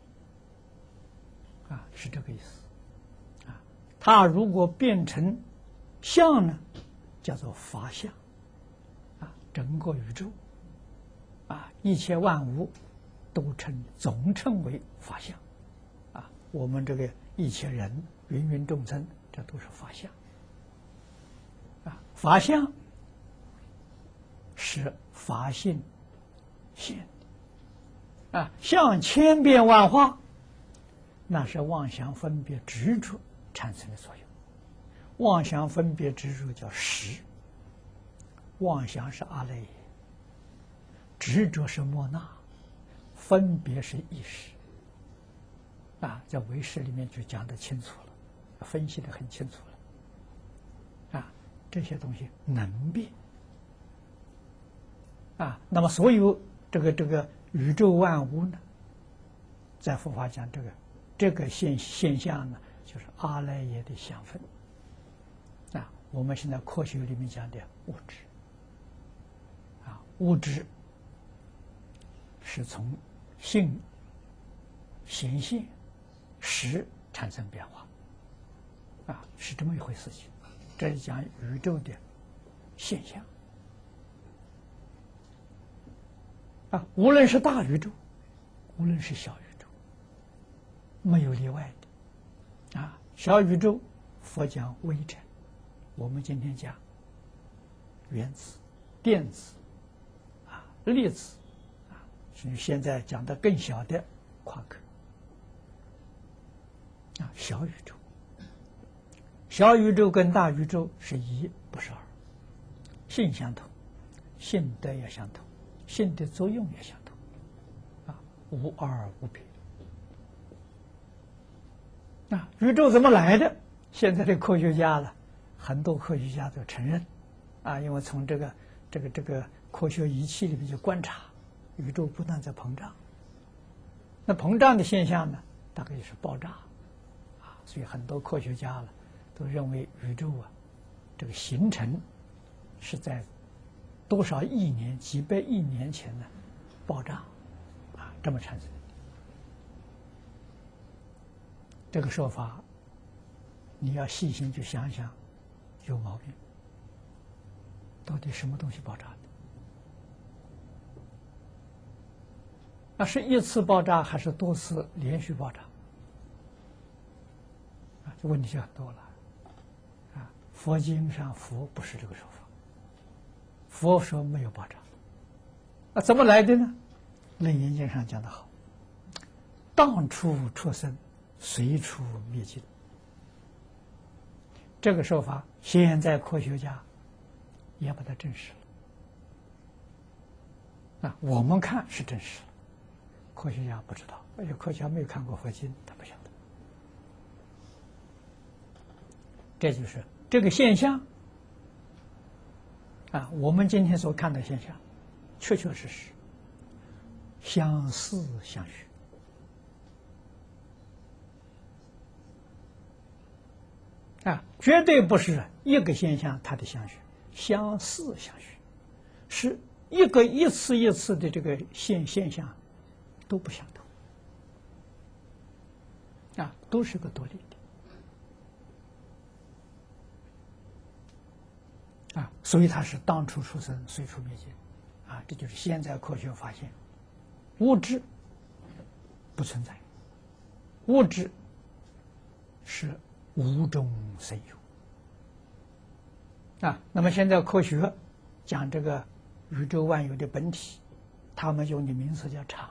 啊，是这个意思。它如果变成相呢，叫做法相，啊，整个宇宙，啊，一切万物都总称为法相，啊，我们这个一切人芸芸众生，这都是法相，啊，法相是法性现，啊，相千变万化，那是妄想分别执着产生的作用。妄想分别执着叫识，妄想是阿赖耶，执着是莫那，分别是意识。在唯识里面就讲得清楚了，分析得很清楚了。这些东西能变。那么所有这个宇宙万物呢，在佛法讲这个现象呢，就是阿赖耶的相分。我们现在科学里面讲的物质，物质是从性、显现、识产生变化，是这么一回事情。这是讲宇宙的现象。无论是大宇宙，无论是小宇宙，没有例外的。小宇宙，佛讲微尘，我们今天讲原子、电子、粒子，甚至现在讲的更小的夸克。小宇宙，小宇宙跟大宇宙是一，不是二，性相同，性德也相同，性的作用也相同，无二无别。宇宙怎么来的？现在的科学家了，很多科学家都承认，因为从这个科学仪器里面去观察，宇宙不断在膨胀。那膨胀的现象呢，大概就是爆炸，所以很多科学家了都认为宇宙这个形成是在多少亿年、几百亿年前呢爆炸，这么产生的。这个说法，你要细心去想想，有毛病。到底什么东西爆炸的？是一次爆炸还是多次连续爆炸？这问题就很多了。佛经上佛不是这个说法，佛说没有爆炸。怎么来的呢？楞严经上讲得好，当处出生，随处灭尽。这个说法，现在科学家也把它证实了。我们看是证实了，科学家不知道，而且科学家没有看过佛经，他不晓得。这就是这个现象我们今天所看的现象，确确实实相似相许。绝对不是一个现象它的相许，相似相许，是一次一次的这个现象都不相同，都是个独立的，所以它是当处出生，随处灭尽，这就是现在科学发现，物质不存在，物质是无中生有，那么现在科学讲这个宇宙万有的本体，他们用的名词叫场，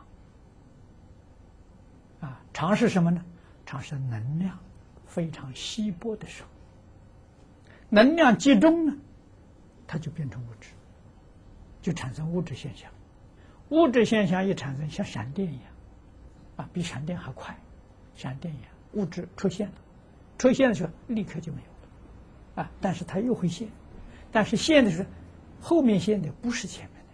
场是什么呢？场是能量非常稀薄的时候，能量集中呢，它就变成物质，就产生物质现象。物质现象一产生，像闪电一样，比闪电还快，闪电一样，物质出现了，出现的时候立刻就没有了，但是它又会现，但是现的时候，后面现的不是前面的，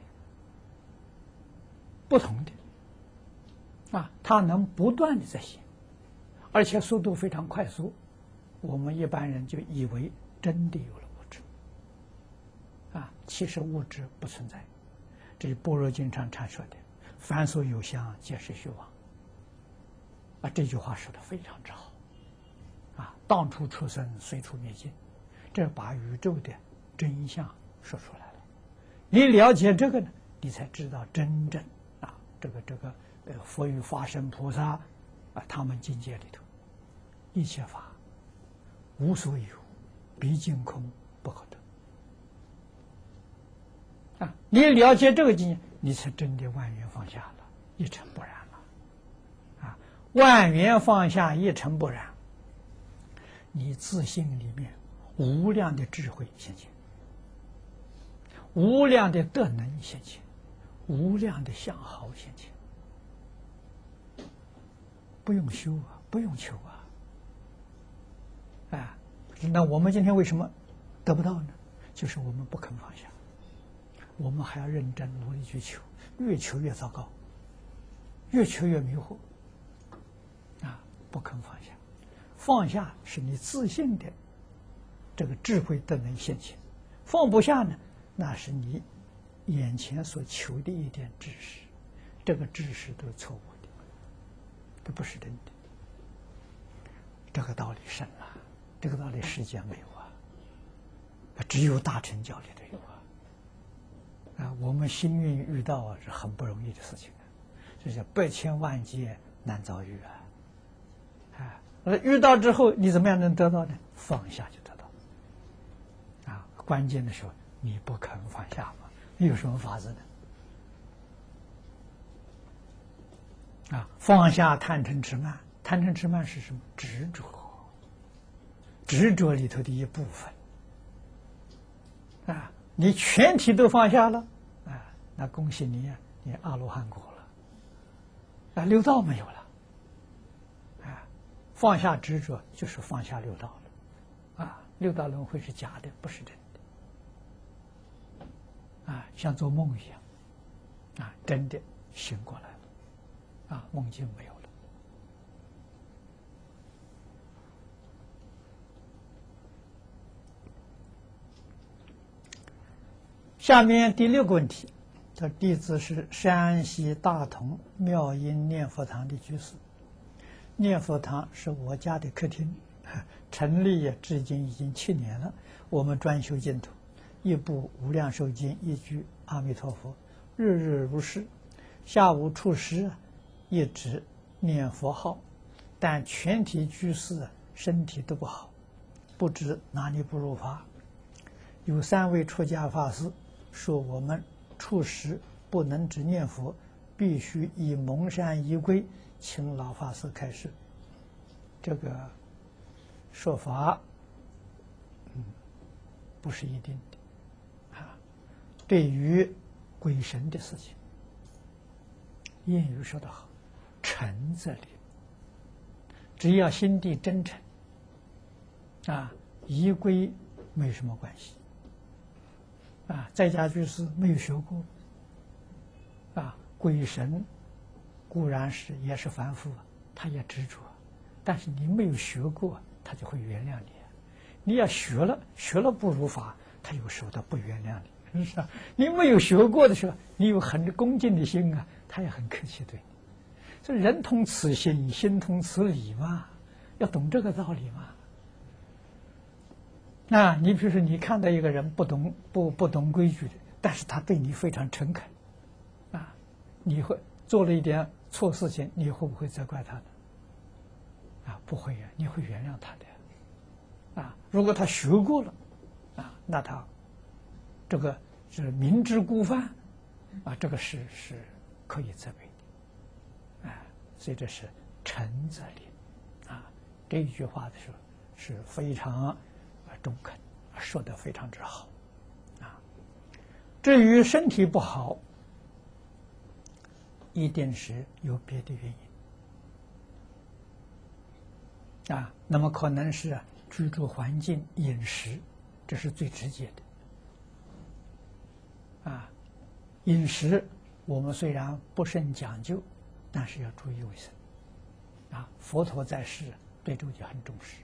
不同的，它能不断的在现，而且速度非常快速，我们一般人就以为真的有了物质，其实物质不存在。这是般若经常阐说的“凡所有相，皆是虚妄”。这句话说的非常之好，当处出生，随处灭尽，这把宇宙的真相说出来了。你了解这个呢，你才知道真正这个佛与法身菩萨他们境界里头，一切法无所有，毕竟空，不可得。你了解这个境界，你才真的万缘放下了，一尘不染了。万缘放下，一尘不染， 你自信里面无量的智慧现前，无量的德能现前，无量的相好现前，不用修啊，不用求啊，啊，那我们今天为什么得不到呢？就是我们不肯放下，我们还要认真努力去求，越求越糟糕，越求越迷惑，啊，不肯放下。放下是你自信的这个智慧德能现前，放不下呢，那是你眼前所求的一点知识，这个知识都是错误的，这不是真的。这个道理深了，这个道理世间没有啊，只有大乘教里头有啊。啊，我们幸运遇到啊，是很不容易的事情啊，这叫百千万劫难遭遇啊。遇到之后，你怎么样能得到呢？放下就得到。啊，关键的时候你不肯放下嘛，你有什么法子呢？啊，放下贪嗔痴慢，贪嗔痴慢是什么？执着，执着里头的一部分。啊，你全体都放下了，啊，那恭喜你啊，你阿罗汉果了，啊，六道没有了。放下执着就是放下六道了，啊，六道轮回是假的，不是真的，啊，像做梦一样，啊，真的醒过来了，啊，梦境没有了。下面第6个问题，这弟子是山西大同妙音念佛堂的居士。念佛堂是我家的客厅，成立至今已经7年了。我们专修净土，一部无量寿经，一句阿弥陀佛，日日如是。下午出师，一直念佛号，但全体居士身体都不好，不知哪里不如法。有3位出家法师说，我们出师不能只念佛，必须以蒙山仪归。请老法师开示，这个说法，不是一定的啊。对于鬼神的事情，谚语说得好，诚则灵。只要心地真诚，啊，仪归没什么关系。啊，在家居士没有学过，啊，鬼神。固然是也是凡夫，他也执着，但是你没有学过，他就会原谅你。你要学了不如法，他有时候他不原谅你，是吧？你没有学过的时候，你有很恭敬的心啊，他也很客气对你。所以人同此心，心同此理嘛，要懂这个道理嘛。那你比如说，你看到一个人不懂规矩的，但是他对你非常诚恳，啊，你会做了一点错事情，你会不会责怪他呢？啊，不会呀，你会原谅他的。啊，如果他学过了，啊，那他这个是明知故犯，啊，这个是可以责备的。啊，所以这是诚则灵。啊，这一句话的时候是非常中肯，说得非常之好。啊，至于身体不好，一定是有别的原因，啊，那么可能是居住环境、饮食，这是最直接的，啊，饮食我们虽然不甚讲究，但是要注意卫生，啊，佛陀在世对这个就很重视，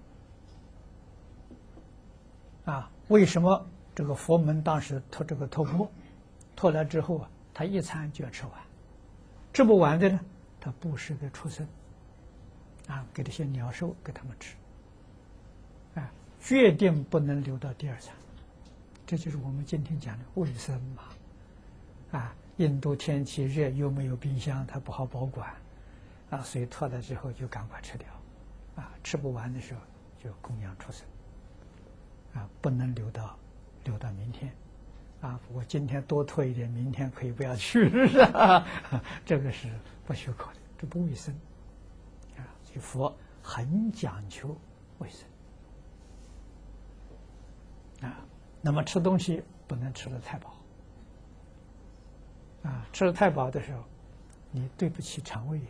啊，为什么这个佛门当时托钵，托来之后啊，他一餐就要吃完。吃不完的呢，他布施给畜生，啊，给这些鸟兽给他们吃，啊，决定不能留到第2餐，这就是我们今天讲的卫生嘛，啊，印度天气热，又没有冰箱，它不好保管，啊，所以托了之后就赶快吃掉，啊，吃不完的时候就供养畜生，啊，不能留到明天。啊，我今天多拖一点，明天可以不要去，是吧？这个是不许可的，这不卫生。啊，所以佛很讲究卫生。 啊。那么吃东西不能吃得太饱，啊，吃得太饱的时候，你对不起肠胃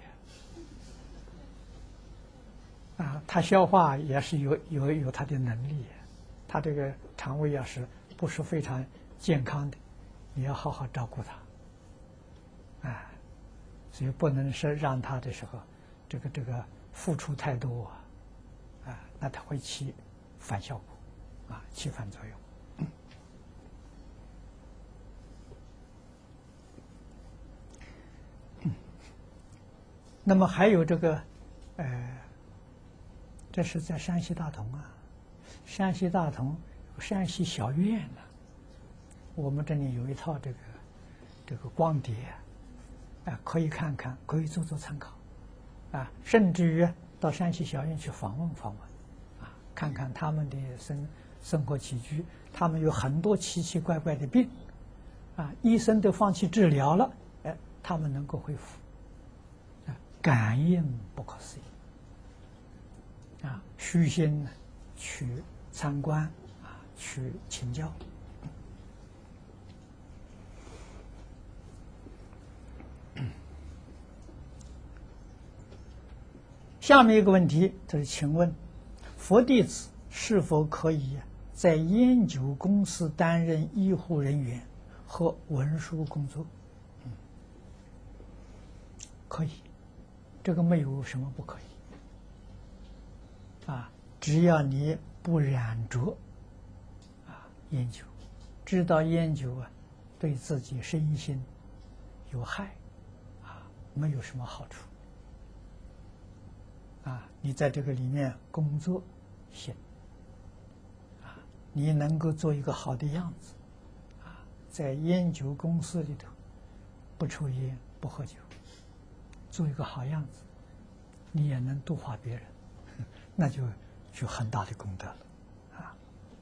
啊，它消化也是有它的能力，它这个肠胃要是不是非常健康的，你要好好照顾它，啊，所以不能是让它的时候，这个付出太多啊，那它会起反效果，啊，起反作用。那么还有这个，这是在山西大同啊，山西大同山西小院呢，我们这里有一套这个光碟，啊，可以看看，可以做做参考，啊，甚至于到山西小院去访问访问，啊，看看他们的生活起居，他们有很多奇奇怪怪的病，啊，医生都放弃治疗了，哎，他们能够恢复。感应不可思议啊！虚心去参观啊，去请教。下面一个问题就是：请问，佛弟子是否可以在烟酒公司担任医护人员和文书工作？可以。这个没有什么不可以，啊，只要你不染着啊烟酒，知道烟酒啊对自己身心有害，啊，没有什么好处，啊，你在这个里面工作行，啊，你能够做一个好的样子，啊，在烟酒公司里头不抽烟不喝酒。做一个好样子，你也能度化别人，那就很大的功德了，啊。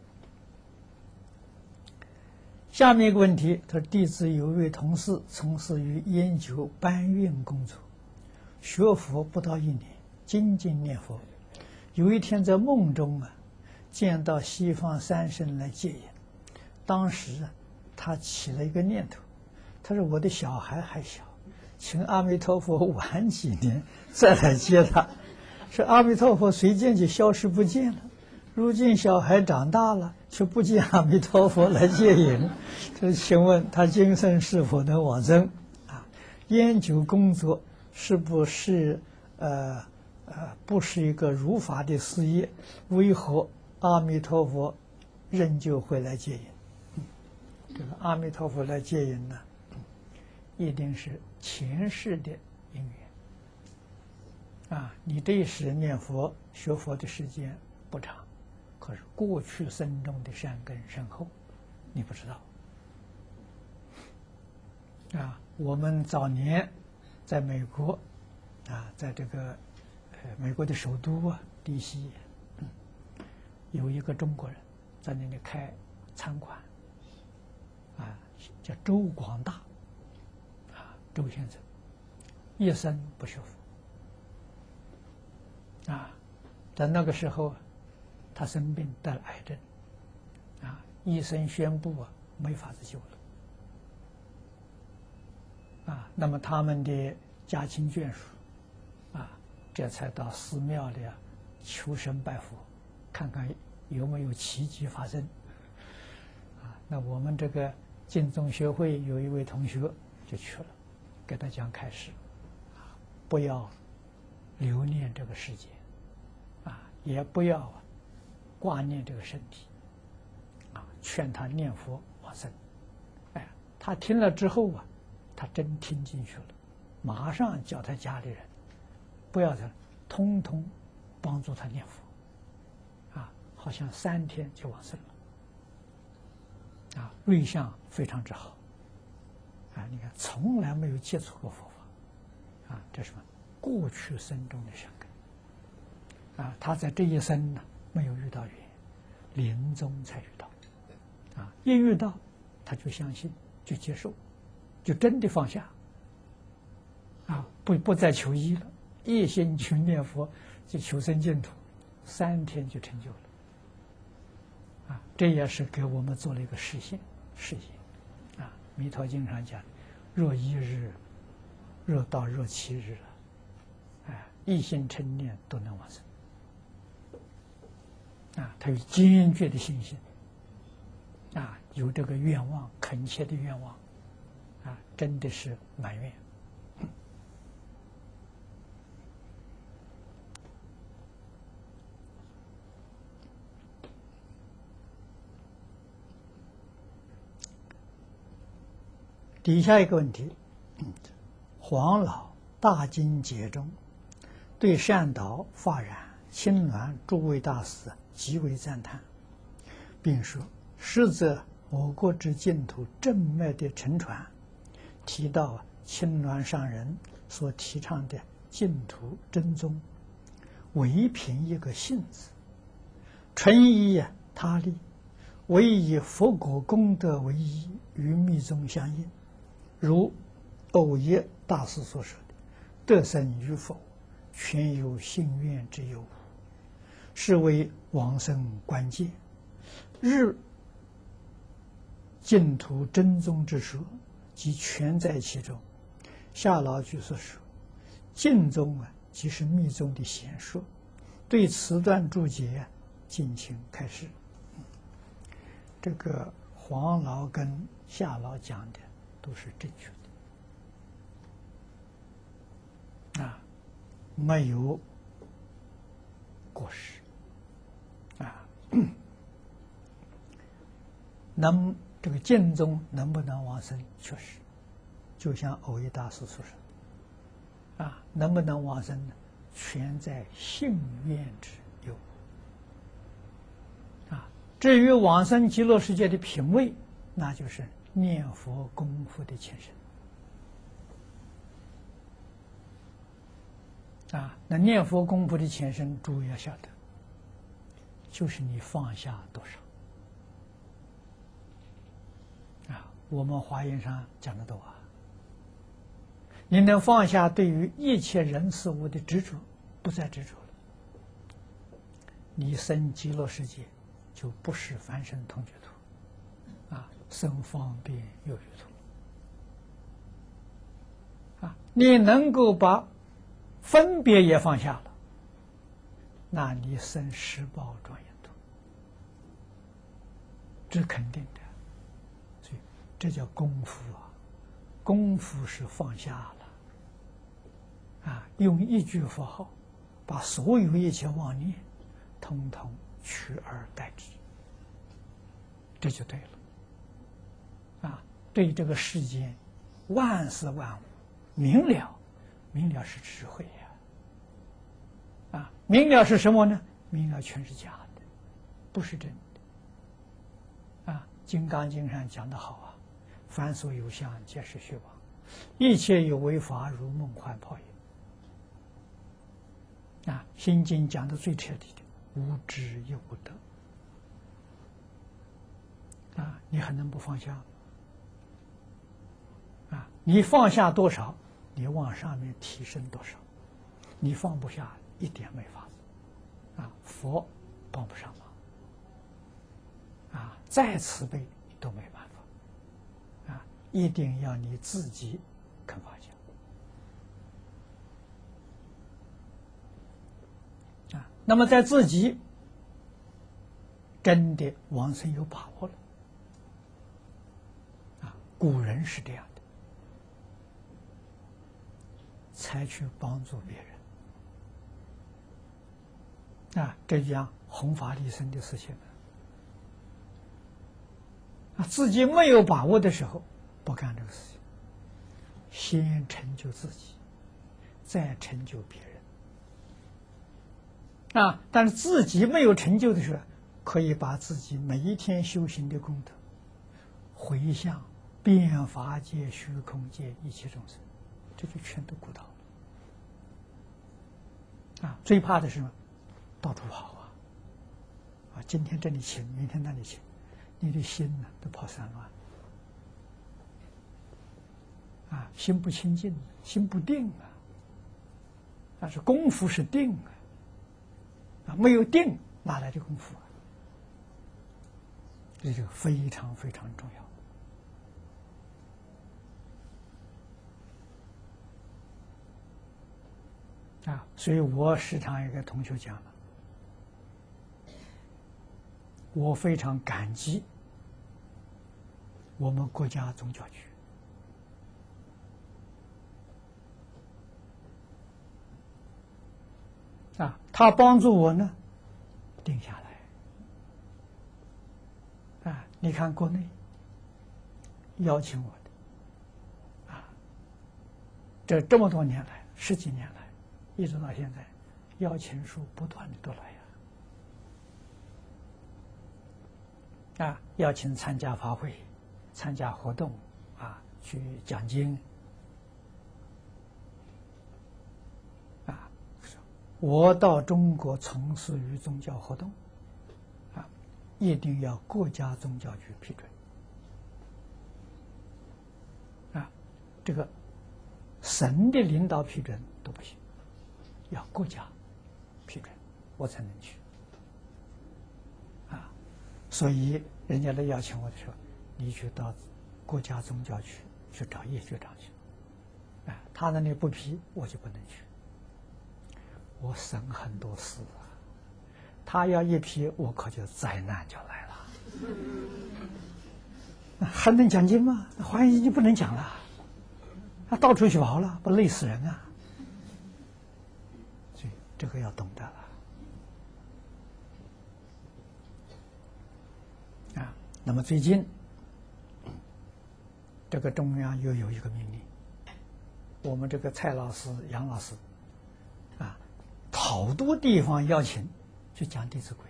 下面一个问题，他说：弟子有一位同事从事于烟酒搬运工作，学佛不到1年，精进念佛。有一天在梦中啊，见到西方三圣来接引，当时他起了一个念头，他说：我的小孩还小。请阿弥陀佛晚几年再来接他，说阿弥陀佛随见就消失不见了。如今小孩长大了，却不见阿弥陀佛来接引，这请问他今生是否能往生？啊，烟酒工作是不是不是一个如法的事业？为何阿弥陀佛仍旧会来接引？这个阿弥陀佛来接引呢，一定是前世的因缘啊！你这一世念佛学佛的时间不长，可是过去生中的善根深厚，你不知道啊！我们早年在美国啊，在这个美国的首都啊DC，有一个中国人在那里开餐馆啊，叫周广大。周先生一生不学佛啊，在那个时候，他生病得了癌症啊，医生宣布啊没法子救了啊，那么他们的家亲眷属啊，这才到寺庙里啊求神拜佛，看看有没有奇迹发生啊。那我们这个净宗学会有一位同学就去了。给他讲开示，啊，不要留恋这个世界，啊，也不要挂念这个身体，啊，劝他念佛往生。哎，他听了之后啊，他真听进去了，马上叫他家里人不要他，通通帮助他念佛，啊，好像3天就往生了，啊，瑞相非常之好。啊，你看，从来没有接触过佛法，啊，这是什么？过去生中的善根，啊，他在这一生呢没有遇到缘，临终才遇到，啊，一遇到他就相信，就接受，就真的放下，啊，不再求医了，一心去念佛，就求生净土，3天就成就了，啊， 这也是给我们做了一个示现。啊，弥陀经上讲，若一日，若到若七日了，一心称念都能往生。啊，他有坚决的信心，啊，有这个愿望，恳切的愿望，啊，真的是满愿。底下一个问题，黄老大经解中对善导法然亲鸾诸位大师极为赞叹，并说实则我国之净土正脉的沉传，提到亲鸾上人所提倡的净土真宗，唯凭一个信字，纯依他力，唯以佛果功德为依，与密宗相应。如藕耶大师所说的，得生与否，全有信愿之有无，是为往生关键。日净土真宗之说，即全在其中。夏老居所说，净宗即是密宗的显说。对此段注解，敬请开示。这个黄老跟夏老讲的都是正确的，啊，没有过失，啊，这个净宗能不能往生？确实，就像藕益大师所说的，啊，能不能往生呢？全在信愿之有。啊，至于往生极乐世界的品位，那就是念佛功夫的前身。啊，那念佛功夫的前身，诸位要晓得，就是你放下多少。啊，我们华严上讲的多啊。你能放下对于一切人事物的执着，不再执着了，你生极乐世界就不是凡圣同居土，啊，生方便有余土。啊，你能够把分别也放下了，那你生十报庄严土，这肯定的。所以这叫功夫啊，功夫是放下了，啊，用一句佛号把所有一切妄念统统取而代之，这就对了。啊，对这个世间万事万物明了，明了是智慧呀。啊，明了是什么呢？明了全是假的，不是真的。啊，《金刚经》上讲得好啊，凡所有相，皆是虚妄，一切有为法，如梦幻泡影。啊，《心经》讲的最彻底的，无知亦无得。啊，你还能不放下？啊，你放下多少，你往上面提升多少。你放不下，一点没法子。啊，佛帮不上忙。啊，再慈悲都没办法。啊，一定要你自己肯放下。啊，那么在自己真的往生有把握了。啊，古人是这样的，才去帮助别人。啊，这讲弘法利生的事情。啊，自己没有把握的时候，不干这个事情，先成就自己，再成就别人。啊，但是自己没有成就的时候，可以把自己每一天修行的功德回向遍法界、虚空界一切众生，这就全都顾到了。啊，最怕的是什么？到处跑啊！啊，今天这里请，明天那里请，你的心呢都跑散乱。啊，心不清净，心不定啊。但是功夫是定啊。啊，没有定，哪来的功夫所以这个非常非常重要所以我时常也跟同学讲了，我非常感激我们国家宗教局他帮助我呢定下来你看国内邀请我的这么多年来10几年来一直到现在，邀请书不断的都来邀请参加法会、参加活动去讲经我到中国从事于宗教活动一定要国家宗教局批准这个省的领导批准都不行，要国家批准我才能去所以人家来邀请我的时候，你去到国家宗教局去找叶局长去他那里不批我就不能去，我省很多事他要一批我可就灾难就来了还能讲经吗？华严经就不能讲了，到处去跑了，不累死人所以这个要懂得了那么最近这个中央又有一个命令，我们这个蔡老师、杨老师好多地方邀请去讲《弟子规》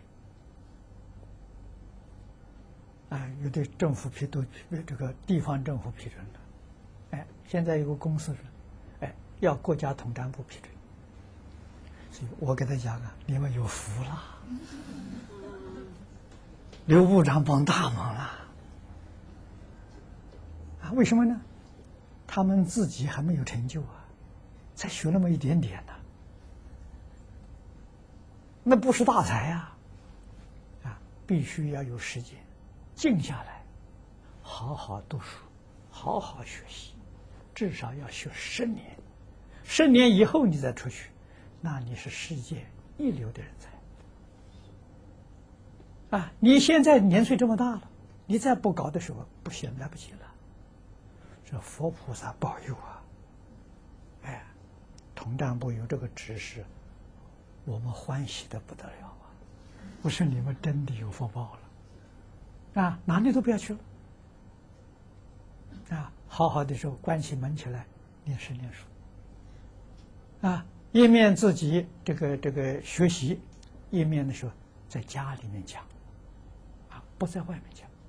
有的政府都这个地方政府批准了现在有个公司要国家统战部批准，所以我给他讲你们有福了，刘部长帮大忙了为什么呢？他们自己还没有成就才学那么一点点呢那不是大才必须要有时间静下来好好读书，好好学习，至少要学10年，10年以后你再出去，那你是世界一流的人才你现在年岁这么大了，你再不搞的时候不行，来不及了，这佛菩萨保佑统战部有这个指示，我们欢喜的不得了我说你们真的有福报了哪里都不要去了好好的时候关起门起来念诗念书一面自己这个学习，一面的时候在家里面讲不在外面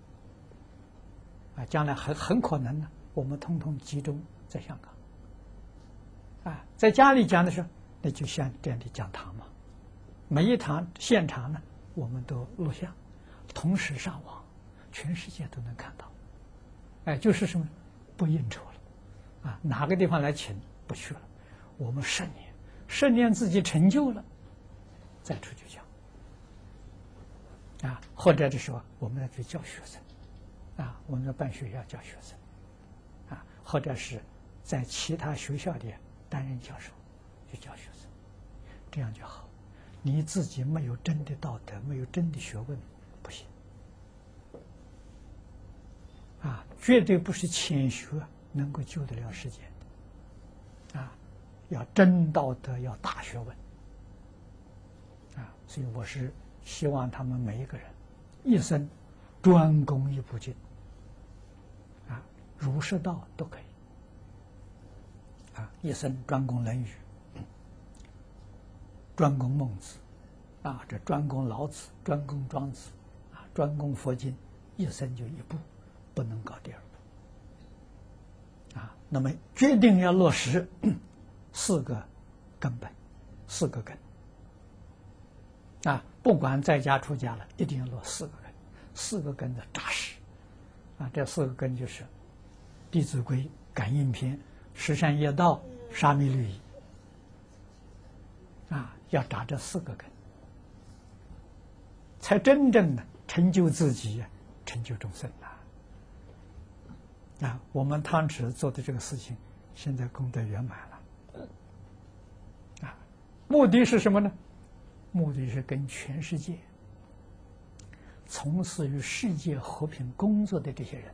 讲将来很可能呢我们通通集中在香港在家里讲的时候，那就像这样的讲堂嘛，每一堂现场呢我们都录像，同时上网，全世界都能看到就是什么不应酬了哪个地方来请不去了，我们10年自己成就了再出去讲或者的时候我们要去教学生我们要办学校教学生或者是在其他学校里担任教授去教学生，这样就好。你自己没有真的道德，没有真的学问不行绝对不是谦虚能够救得了世界的要真道德，要大学问所以我是希望他们每一个人一生专攻一部经儒释道都可以一生专攻《论语》专攻孟子这专攻老子，专攻庄子专攻佛经，一生就一部，不能搞第二部那么决定要落实4个根本，4个根不管在家出家了，一定要落4个根，4个根的扎实这4个根就是《弟子规》、感应篇、十善业道、沙弥律仪要扎这4个根，才真正的成就自己成就众生啊！我们汤池做的这个事情，现在功德圆满了啊！目的是什么呢？目的是跟全世界从事于世界和平工作的这些人，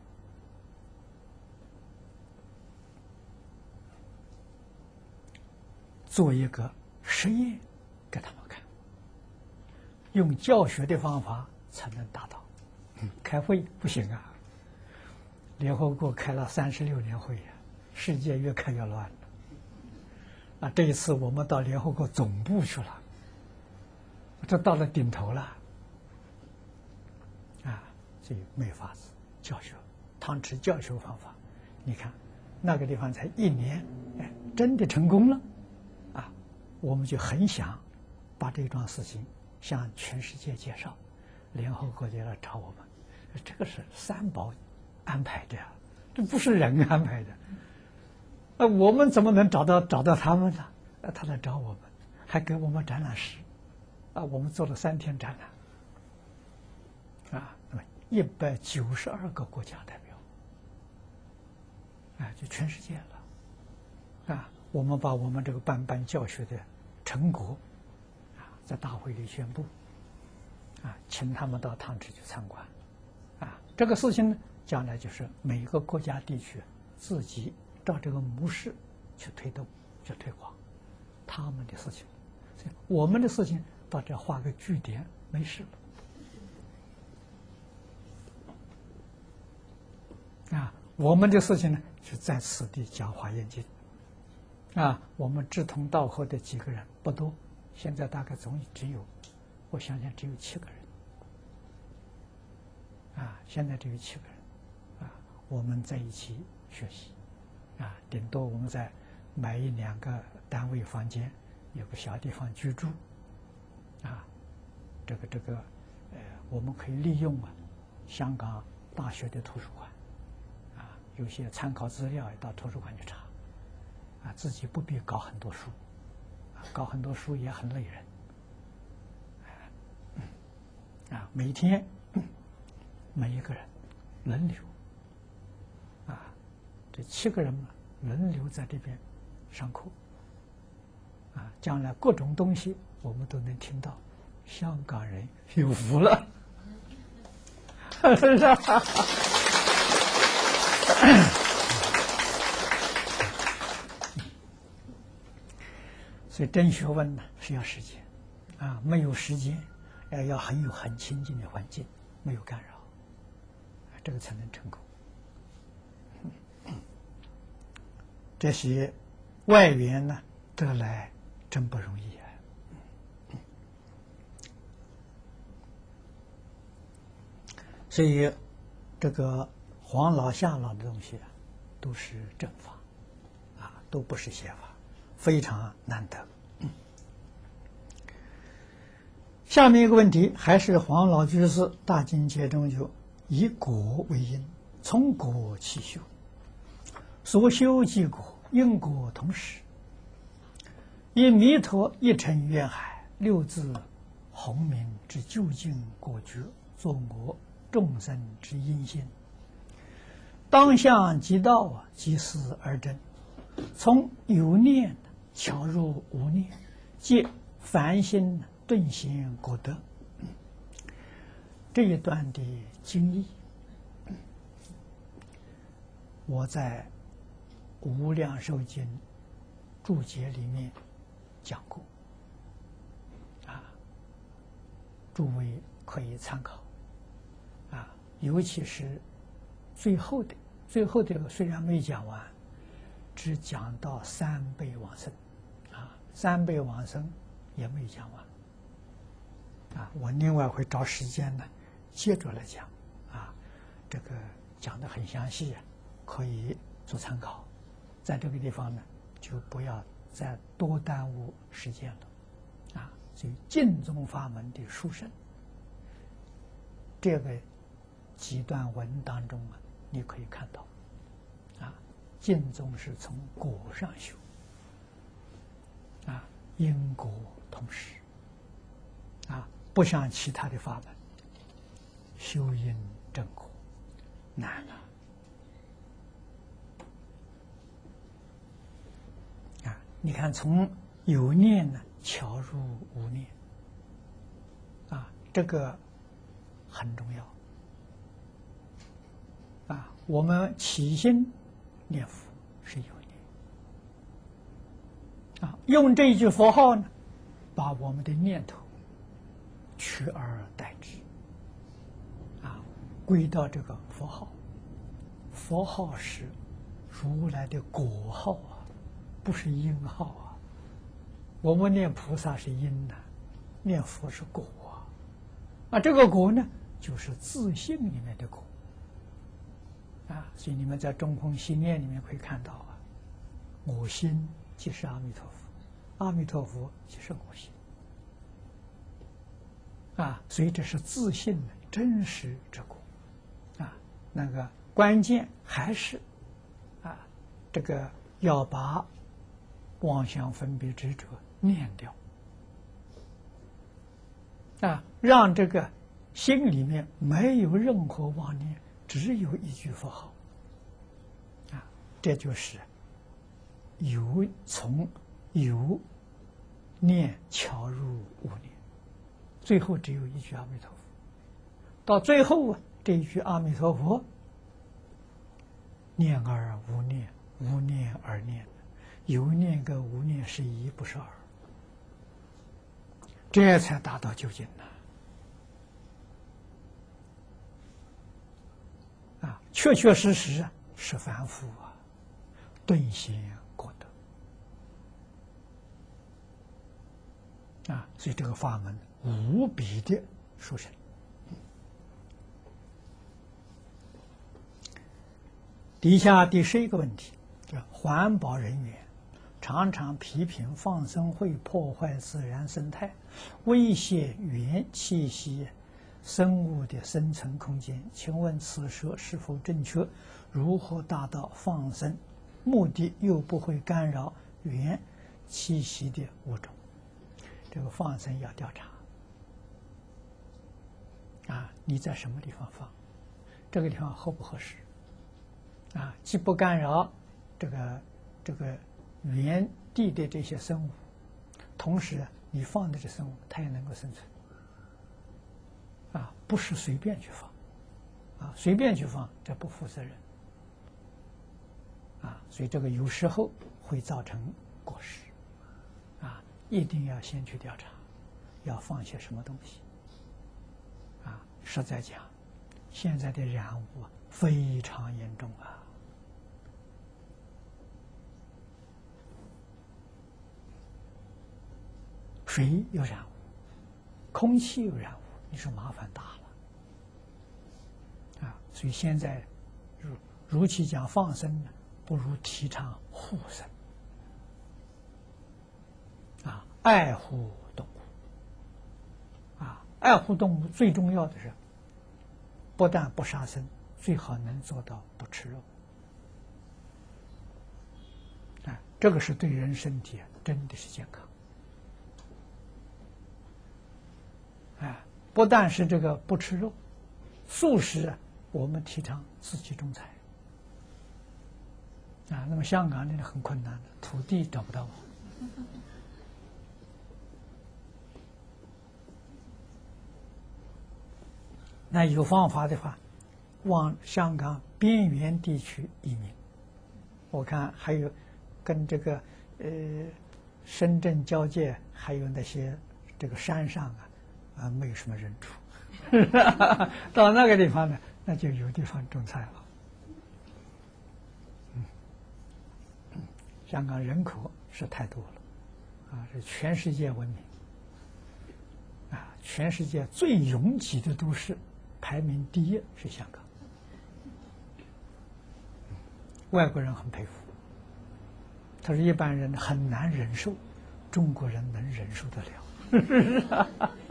做一个实验给他们看，用教学的方法才能达到。开会不行啊！联合国开了36年会啊，世界越开越乱了。啊，这一次我们到联合国总部去了，这到了顶头了。啊，所以没法子教学，汤池教学方法，你看那个地方才1年，哎，真的成功了。啊，我们就很想把这桩事情向全世界介绍，联合国就来找我们。这个是三宝安排的呀，这不是人安排的。我们怎么能找到他们呢？他来找我们，还给我们展览室，啊，我们做了3天展览，啊，那么192个国家代表，啊，就全世界了，啊，我们把我们这个办教学的成果，啊，在大会里宣布，啊，请他们到汤池去参观。啊，这个事情呢，将来就是每个国家地区自己照这个模式去推动、去推广他们的事情。我们的事情到这画个句点，没事了。啊，我们的事情呢，是在此地讲华严经。啊，我们志同道合的几个人不多，现在大概只有，我想想只有7个人。啊，现在只有7个人，啊，我们在一起学习，啊，顶多我们再买1、2个单位房间，有个小地方居住，啊，这个，我们可以利用香港大学的图书馆，啊，有些参考资料到图书馆去查，啊，自己不必搞很多书，啊，搞很多书也很累人，啊，每天。每一个人轮流，啊，这7个人嘛，轮流在这边上课，啊，将来各种东西我们都能听到，香港人有福了，是吧？所以真学问呢是要时间，啊，没有时间，要很清净的环境，没有干扰。这个才能成功。这些外援呢得来真不容易啊！所以这个黄老下老的东西啊，都是正法，啊，都不是邪法，非常难得。下面一个问题，还是黄老居士大经解中就。以果为因，从果起修，所修即果，因果同时。以弥陀一尘愿海，6字洪名之究竟果觉，作我众生之因心。当向即道，即思而真，从有念巧入无念，借凡心顿现果德。这一段的经义，我在《无量寿经》注解里面讲过，啊，诸位可以参考，啊，尤其是最后的虽然没讲完，只讲到3辈往生，啊，3辈往生也没讲完，啊，我另外会找时间呢。接着来讲，啊，这个讲得很详细，可以做参考。在这个地方呢，就不要再多耽误时间了，啊，所以净宗法门的殊胜，这个几段文当中啊，你可以看到，啊，净宗是从果上修，啊，因果同时，啊，不像其他的法门。修因正果，难啊！你看，从有念呢巧入无念，这个很重要。我们起心念佛是有念，用这一句佛号呢，把我们的念头取而代之，归到这个佛号。佛号是如来的果号不是因号我们念菩萨是因念佛是果这个果呢，就是自性里面的果所以你们在中空心念里面可以看到我心即是阿弥陀佛，阿弥陀佛即是我心所以这是自性的真实之果那个关键还是这个要把妄想分别执着念掉让这个心里面没有任何妄念，只有一句佛号这就是从有念巧入无念，最后只有一句阿弥陀佛。到最后这一句阿弥陀佛，念而无念，无念而念，有念跟无念是一，不是二，这才达到究竟确确实实是凡夫顿显果德所以这个法门无比的殊胜。底下第11个问题，环保人员常常批评放生会破坏自然生态，威胁原栖息生物的生存空间，请问此说是否正确？如何达到放生目的又不会干扰原栖息的物种？这个放生要调查你在什么地方放，这个地方合不合适既不干扰这个原地的这些生物，同时你放的这生物它也能够生存不是随便去放随便去放这不负责任所以这个有时候会造成过失一定要先去调查要放些什么东西实在讲现在的染污非常严重水有染污，空气有染污，你说麻烦大了所以现在如其讲放生呢，不如提倡护生爱护动物爱护动物最重要的是不但不杀生，最好能做到不吃肉这个是对人身体真的是健康不但是这个不吃肉，素食我们提倡自己种菜那么香港那里很困难的，土地找不到那有方法的话，往香港边缘地区移民。我看还有跟这个深圳交界，还有那些这个山上没有什么人住，到那个地方呢，那就有地方种菜了。香港人口是太多了是全世界闻名全世界最拥挤的都市，排名第1是香港。外国人很佩服，他说一般人很难忍受，中国人能忍受得了。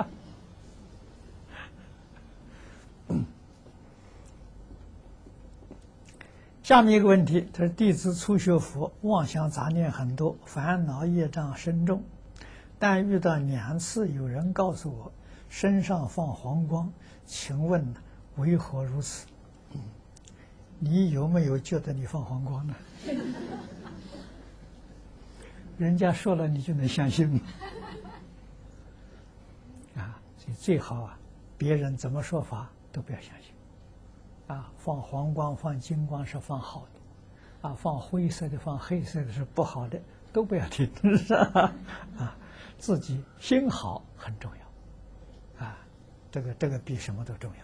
下面一个问题，他说弟子初学佛，妄想杂念很多，烦恼业障深重，但遇到2次有人告诉我身上放黄光，请问为何如此？你有没有觉得你放黄光呢？人家说了，你就能相信吗？所以最好别人怎么说法都不要相信。放黄光、放金光是放好的，放灰色的、放黑色的是不好的，都不要听，是吧？自己心好很重要，这个比什么都重要。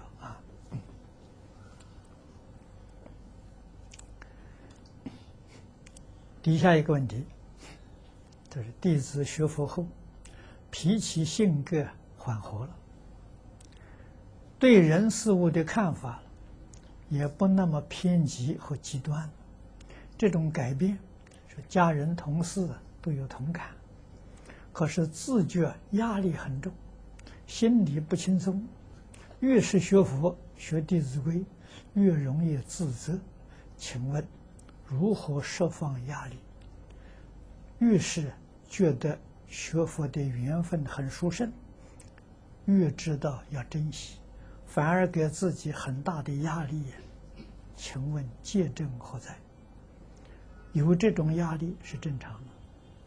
底下一个问题，就是弟子学佛后，脾气性格缓和了，对人事物的看法也不那么偏激和极端。这种改变，是家人同事都有同感。可是自觉压力很重，心里不轻松。越是学佛学《弟子规》，越容易自责。请问如何释放压力？越是觉得学佛的缘分很殊胜，越知道要珍惜，反而给自己很大的压力。请问戒正何在？有这种压力是正常的，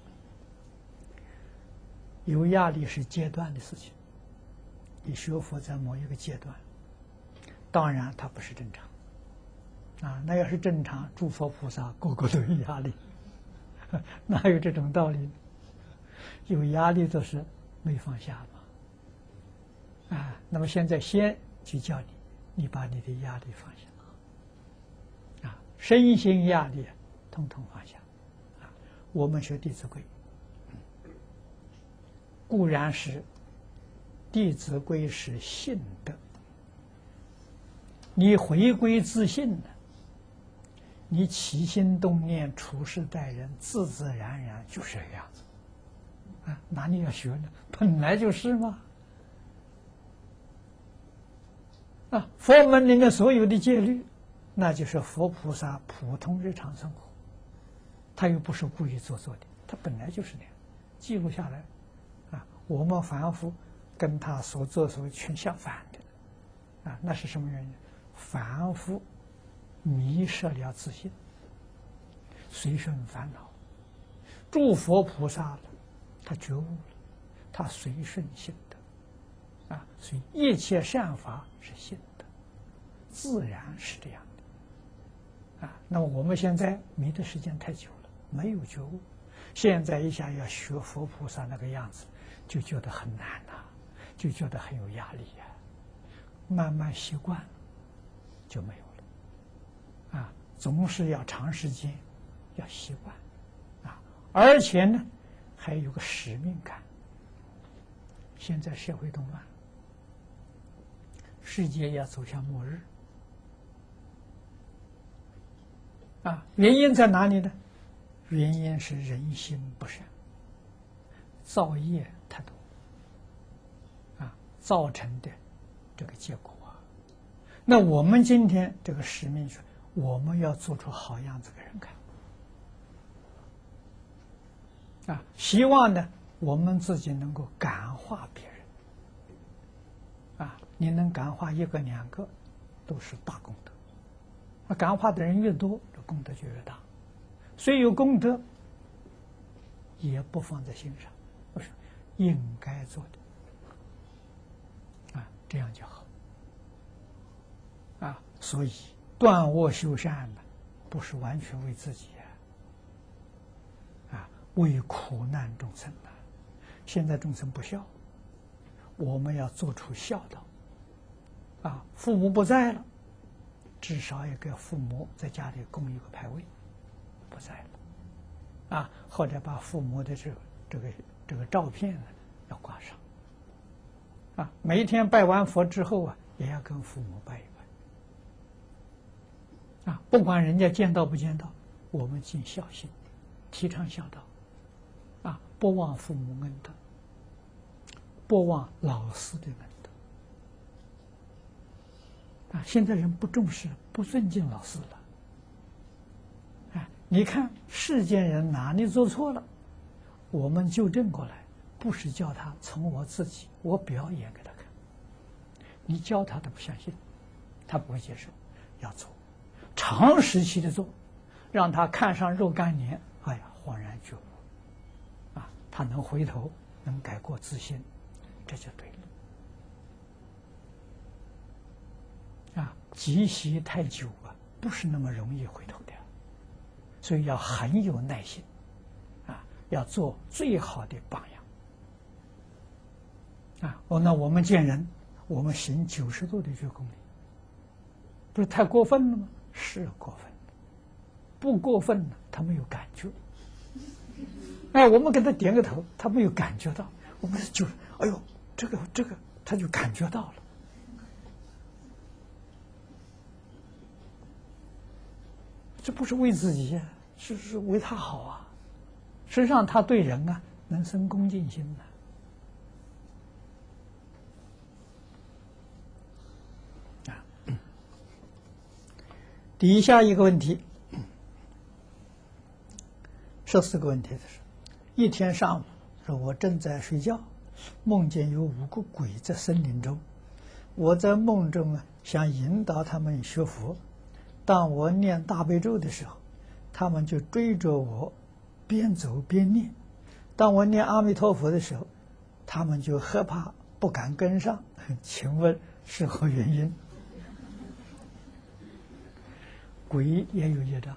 有压力是阶段的事情。你学佛在某一个阶段，当然它不是正常。那要是正常，诸佛菩萨个个都有压力，哪有这种道理呢？有压力都是没放下嘛。那么现在先去教你把你的压力放下，身心压力统统放下。我们学《弟子规》，固然是《弟子规》是信德，你回归自信了，你起心动念、处事待人，自自然然就是这个样子。哪里要学呢？本来就是嘛。佛门里面所有的戒律，那就是佛菩萨普通日常生活，他又不是故意做的，他本来就是那样，记录下来。我们凡夫跟他所作所为全相反的，那是什么原因？凡夫迷失了自信，随顺烦恼。诸佛菩萨了，他觉悟了，他随顺性德，所以一切善法是性德，自然是这样的。那么我们现在迷的时间太久了，没有觉悟，现在一下要学佛菩萨那个样子，就觉得很难就觉得很有压力慢慢习惯了就没有了。总是要长时间要习惯而且呢还有个使命感。现在社会动乱，世界要走向末日原因在哪里呢？原因是人心不善，造业太多造成的这个结果那我们今天这个使命是，我们要做出好样子给人看希望呢我们自己能够感化别人你能感化一个两个都是大功德感化的人越多，这功德就越大。虽有功德也不放在心上，不是应该做的这样就好所以断恶修善呢不是完全为自己为苦难众生现在众生不孝，我们要做出孝道父母不在了，至少也给父母在家里供一个牌位，不在了或者把父母的这个照片呢要挂上每一天拜完佛之后也要跟父母拜一拜不管人家见到不见到，我们尽孝心，提倡孝道不忘父母恩德，不忘老师的恩德现在人不重视，不尊敬老师了你看世间人哪里做错了，我们纠正过来，不是叫他从我自己我表演给他看，你教他都不相信他不会接受，要做，长时期的做，让他看上若干年，哎呀，恍然觉悟，啊，他能回头，能改过自新，这就对了。啊，积习太久啊，不是那么容易回头的，所以要很有耐心，啊，要做最好的榜样。啊，那我们见人，我们行90度的鞠躬礼，不是太过分了吗？是过分，不过分呢，他没有感觉。哎，我们给他点个头，他没有感觉到，我们就，哎呦，这个，他就感觉到了。这不是为自己呀，是为他好啊。实际上，他对人啊，能生恭敬心的。底下一个问题，14个问题的是：一天上午，说我正在睡觉，梦见有5个鬼在森林中，我在梦中啊想引导他们学佛，当我念大悲咒的时候，他们就追着我，边走边念；当我念阿弥陀佛的时候，他们就害怕不敢跟上。请问是何原因？鬼也有业障，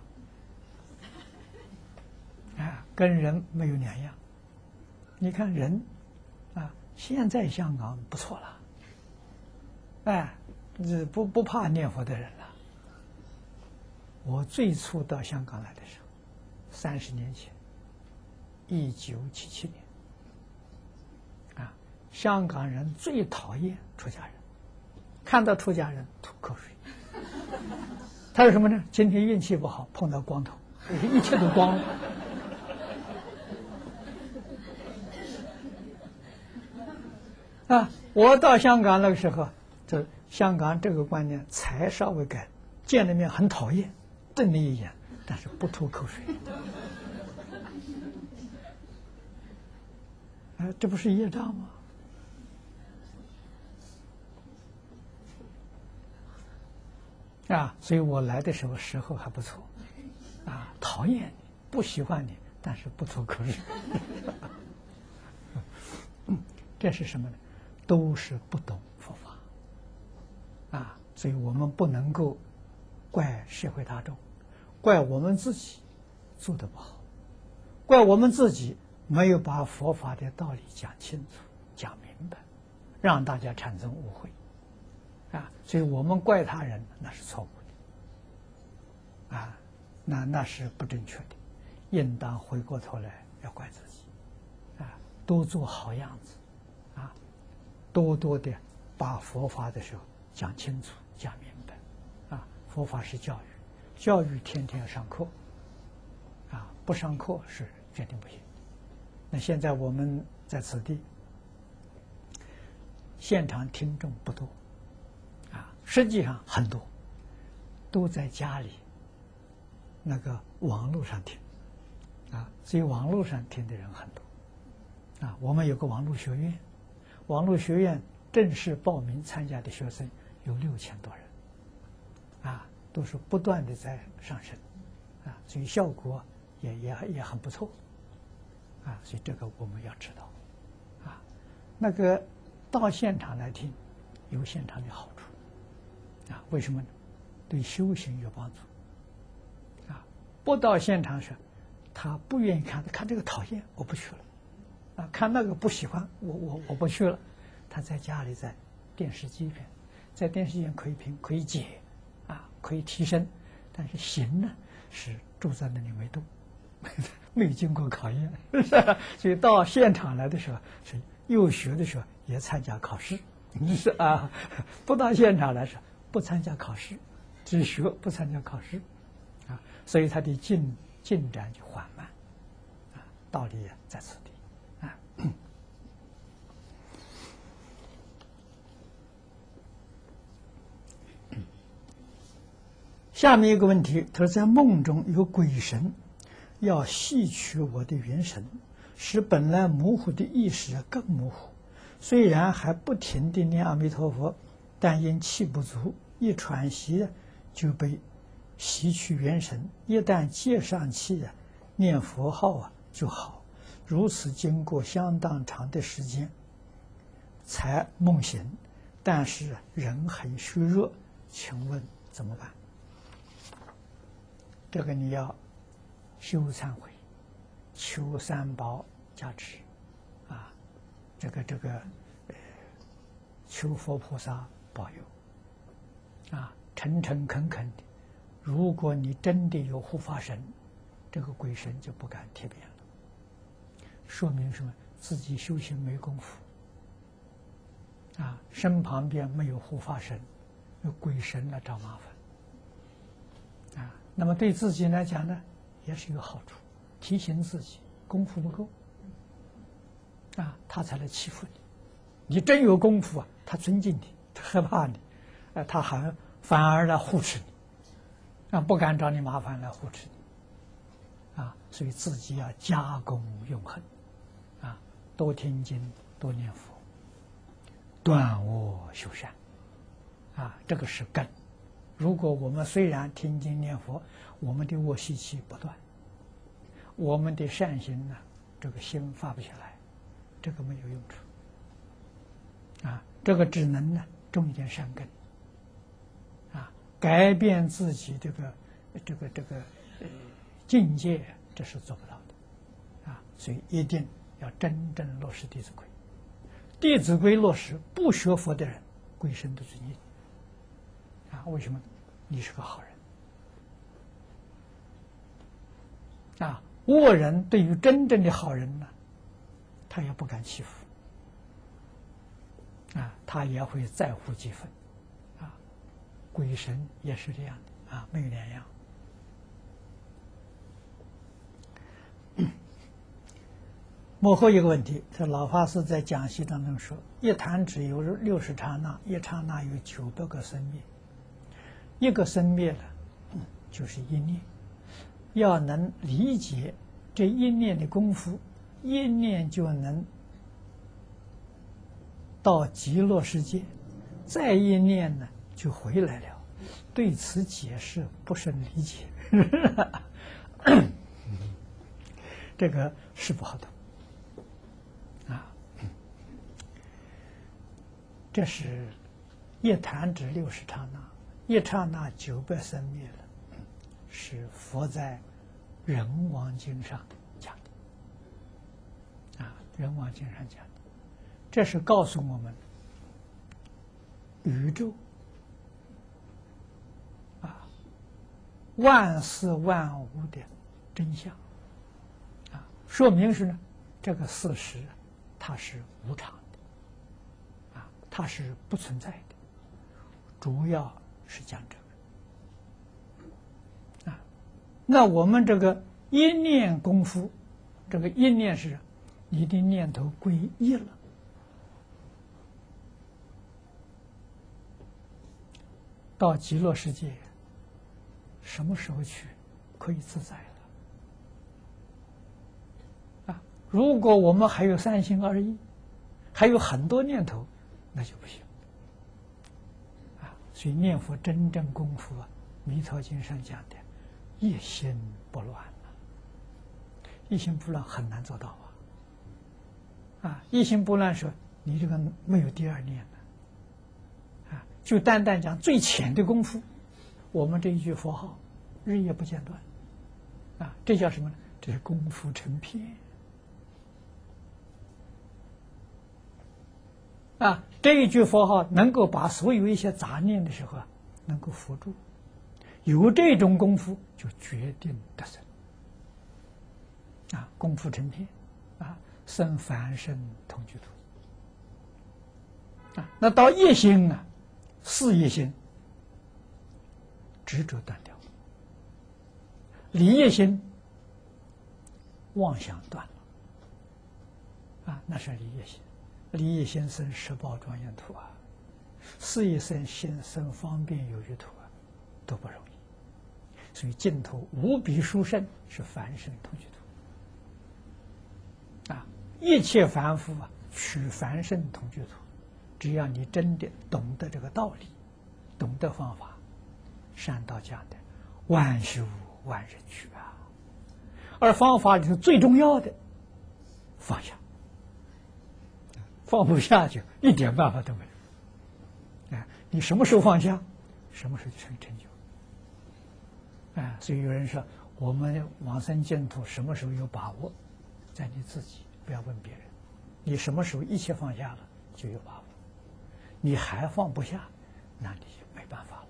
啊，跟人没有两样。你看人，啊，现在香港不错了，哎，不怕念佛的人了。我最初到香港来的时候，30年前，1977年，啊，香港人最讨厌出家人，看到出家人吐口水。他是什么呢？今天运气不好，碰到光头，一切都光了。啊，我到香港那个时候，这香港这个观念才稍微改，见了面很讨厌，瞪你一眼，但是不吐口水。啊，这不是业障吗？啊，所以我来的时候还不错，啊，讨厌你，不喜欢你，但是不吐口水。这是什么呢？都是不懂佛法，啊，所以我们不能够怪社会大众，怪我们自己做得不好，怪我们自己没有把佛法的道理讲清楚、讲明白，让大家产生误会。啊，所以我们怪他人那是错误的，啊，那是不正确的，应当回过头来要怪自己，啊，多做好样子，啊，多的把佛法的时候讲清楚、讲明白，啊，佛法是教育，教育天天要上课，啊，不上课是决定不行。那现在我们在此地，现场听众不多。实际上很多都在家里那个网络上听，啊，所以网络上听的人很多，啊，我们有个网络学院，网络学院正式报名参加的学生有6000多人，啊，都是不断的在上升，啊，所以效果也很不错，啊，所以这个我们要知道，啊，那个到现场来听有现场的好处。啊，为什么呢？对修行有帮助。啊，不到现场时，他不愿意看，看这个讨厌，我不去了。啊，看那个不喜欢，我不去了。他在家里在电视机边，在电视机前可以评，可以解，啊，可以提升，但是行呢是住在那里没动，没有经过考验，是吧？所以到现场来的时候，是幼学的时候也参加考试，是啊，不到现场来时候。不参加考试，只学不参加考试，啊，所以他的进展就缓慢，啊，道理也在此地，啊。下面一个问题，他说在梦中有鬼神要吸取我的元神，使本来模糊的意识更模糊，虽然还不停地念阿弥陀佛，但因气不足， 一喘息就被吸去元神，一旦接上气念佛号就好。如此经过相当长的时间才梦醒，但是人很虚弱，请问怎么办？这个你要修忏悔，求三宝加持，求佛菩萨保佑，诚诚恳恳的。如果你真的有护法神，这个鬼神就不敢贴边了，说明什么？自己修行没功夫，身旁边没有护法神，有鬼神来找麻烦，那么对自己来讲呢，也是有好处，提醒自己功夫不够，他才来欺负你。你真有功夫他尊敬你，他害怕你，他反而来护持你，不敢找你麻烦来护持你，所以自己要加功用恨，多听经，多念佛，断恶修善，这个是根。如果我们虽然听经念佛，我们的恶习气不断，我们的善行呢，这个心发不起来，这个没有用处。这个只能呢种一点善根，改变自己这个境界，这是做不到的，所以一定要真正落实《弟子规》。《弟子规》落实，不学佛的人，鬼神都尊敬你，为什么？你是个好人，恶人对于真正的好人呢，他也不敢欺负。他也会在乎几分，鬼神也是这样的，没有两样。幕后一个问题，这老法师在讲习当中说，一弹指有60刹那，一刹那有900个生灭，一个生灭了，就是一念。要能理解这一念的功夫，一念就能到极乐世界，再一念呢就回来了。对此解释不甚理解，这个是不好懂这是一弹指60刹那，一刹那900生灭了，是佛在《人王经》上讲的，《人王经》上讲的。这是告诉我们宇宙万事万物的真相，说明是呢，这个事实它是无常的，它是不存在的，主要是讲这个那我们这个一念功夫，这个一念是你的念头归一了，到极乐世界，什么时候去可以自在了？如果我们还有3心2意，还有很多念头，那就不行。所以念佛真正功夫弥陀经上讲的，一心不乱一心不乱很难做到一心不乱说你这个没有第二念了就单单讲最浅的功夫，我们这一句佛号日夜不间断这叫什么呢？这是功夫成片这一句佛号能够把所有一些杂念的时候能够扶住，有这种功夫就决定得生功夫成片生凡圣同居土那到一心事业心执着断掉，理业心妄想断了那是理业心。理业心生十报庄严土事业心生方便有余土都不容易，所以净土无比殊胜，是凡圣同居土一切凡夫取凡圣同居土，只要你真的懂得这个道理， 懂得方法，善导讲的万修万人去啊。而方法里头最重要的放下，放不下就一点办法都没有。你什么时候放下，什么时候就成就。所以有人说，我们往生净土什么时候有把握，在你自己，不要问别人。你什么时候一切放下了，就有把握。你还放不下，那你就没办法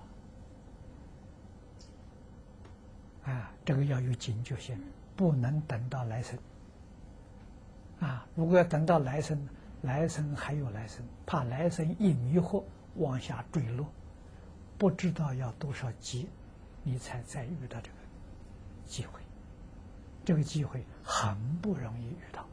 了。这个要有警觉性，不能等到来生。如果要等到来生，来生还有来生，怕来生一迷惑往下坠落，不知道要多少劫，你才再遇到这个机会。这个机会很不容易遇到。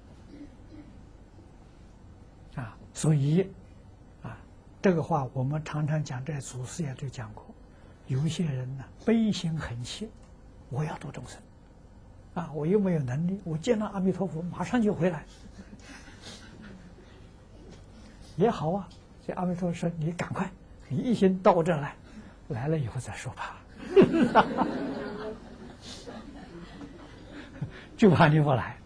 所以这个话我们常常讲，这祖师也都讲过。有些人呢，悲心很切，我要度众生，我又没有能力，我见到阿弥陀佛马上就回来，也好啊。这阿弥陀佛说：“你赶快，你一心到我这儿来，来了以后再说吧。”就怕你不来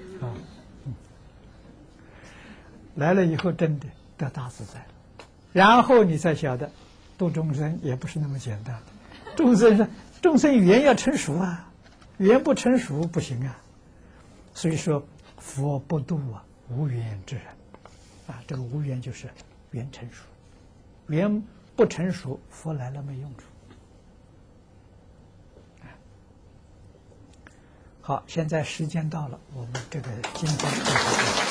来了以后真的得大自在了。然后你才晓得，度众生也不是那么简单的。众生语言要成熟啊，语言不成熟不行啊。所以说，佛不度无缘之人这个无缘就是缘成熟，缘不成熟，佛来了没用处。好，现在时间到了，我们这个今天。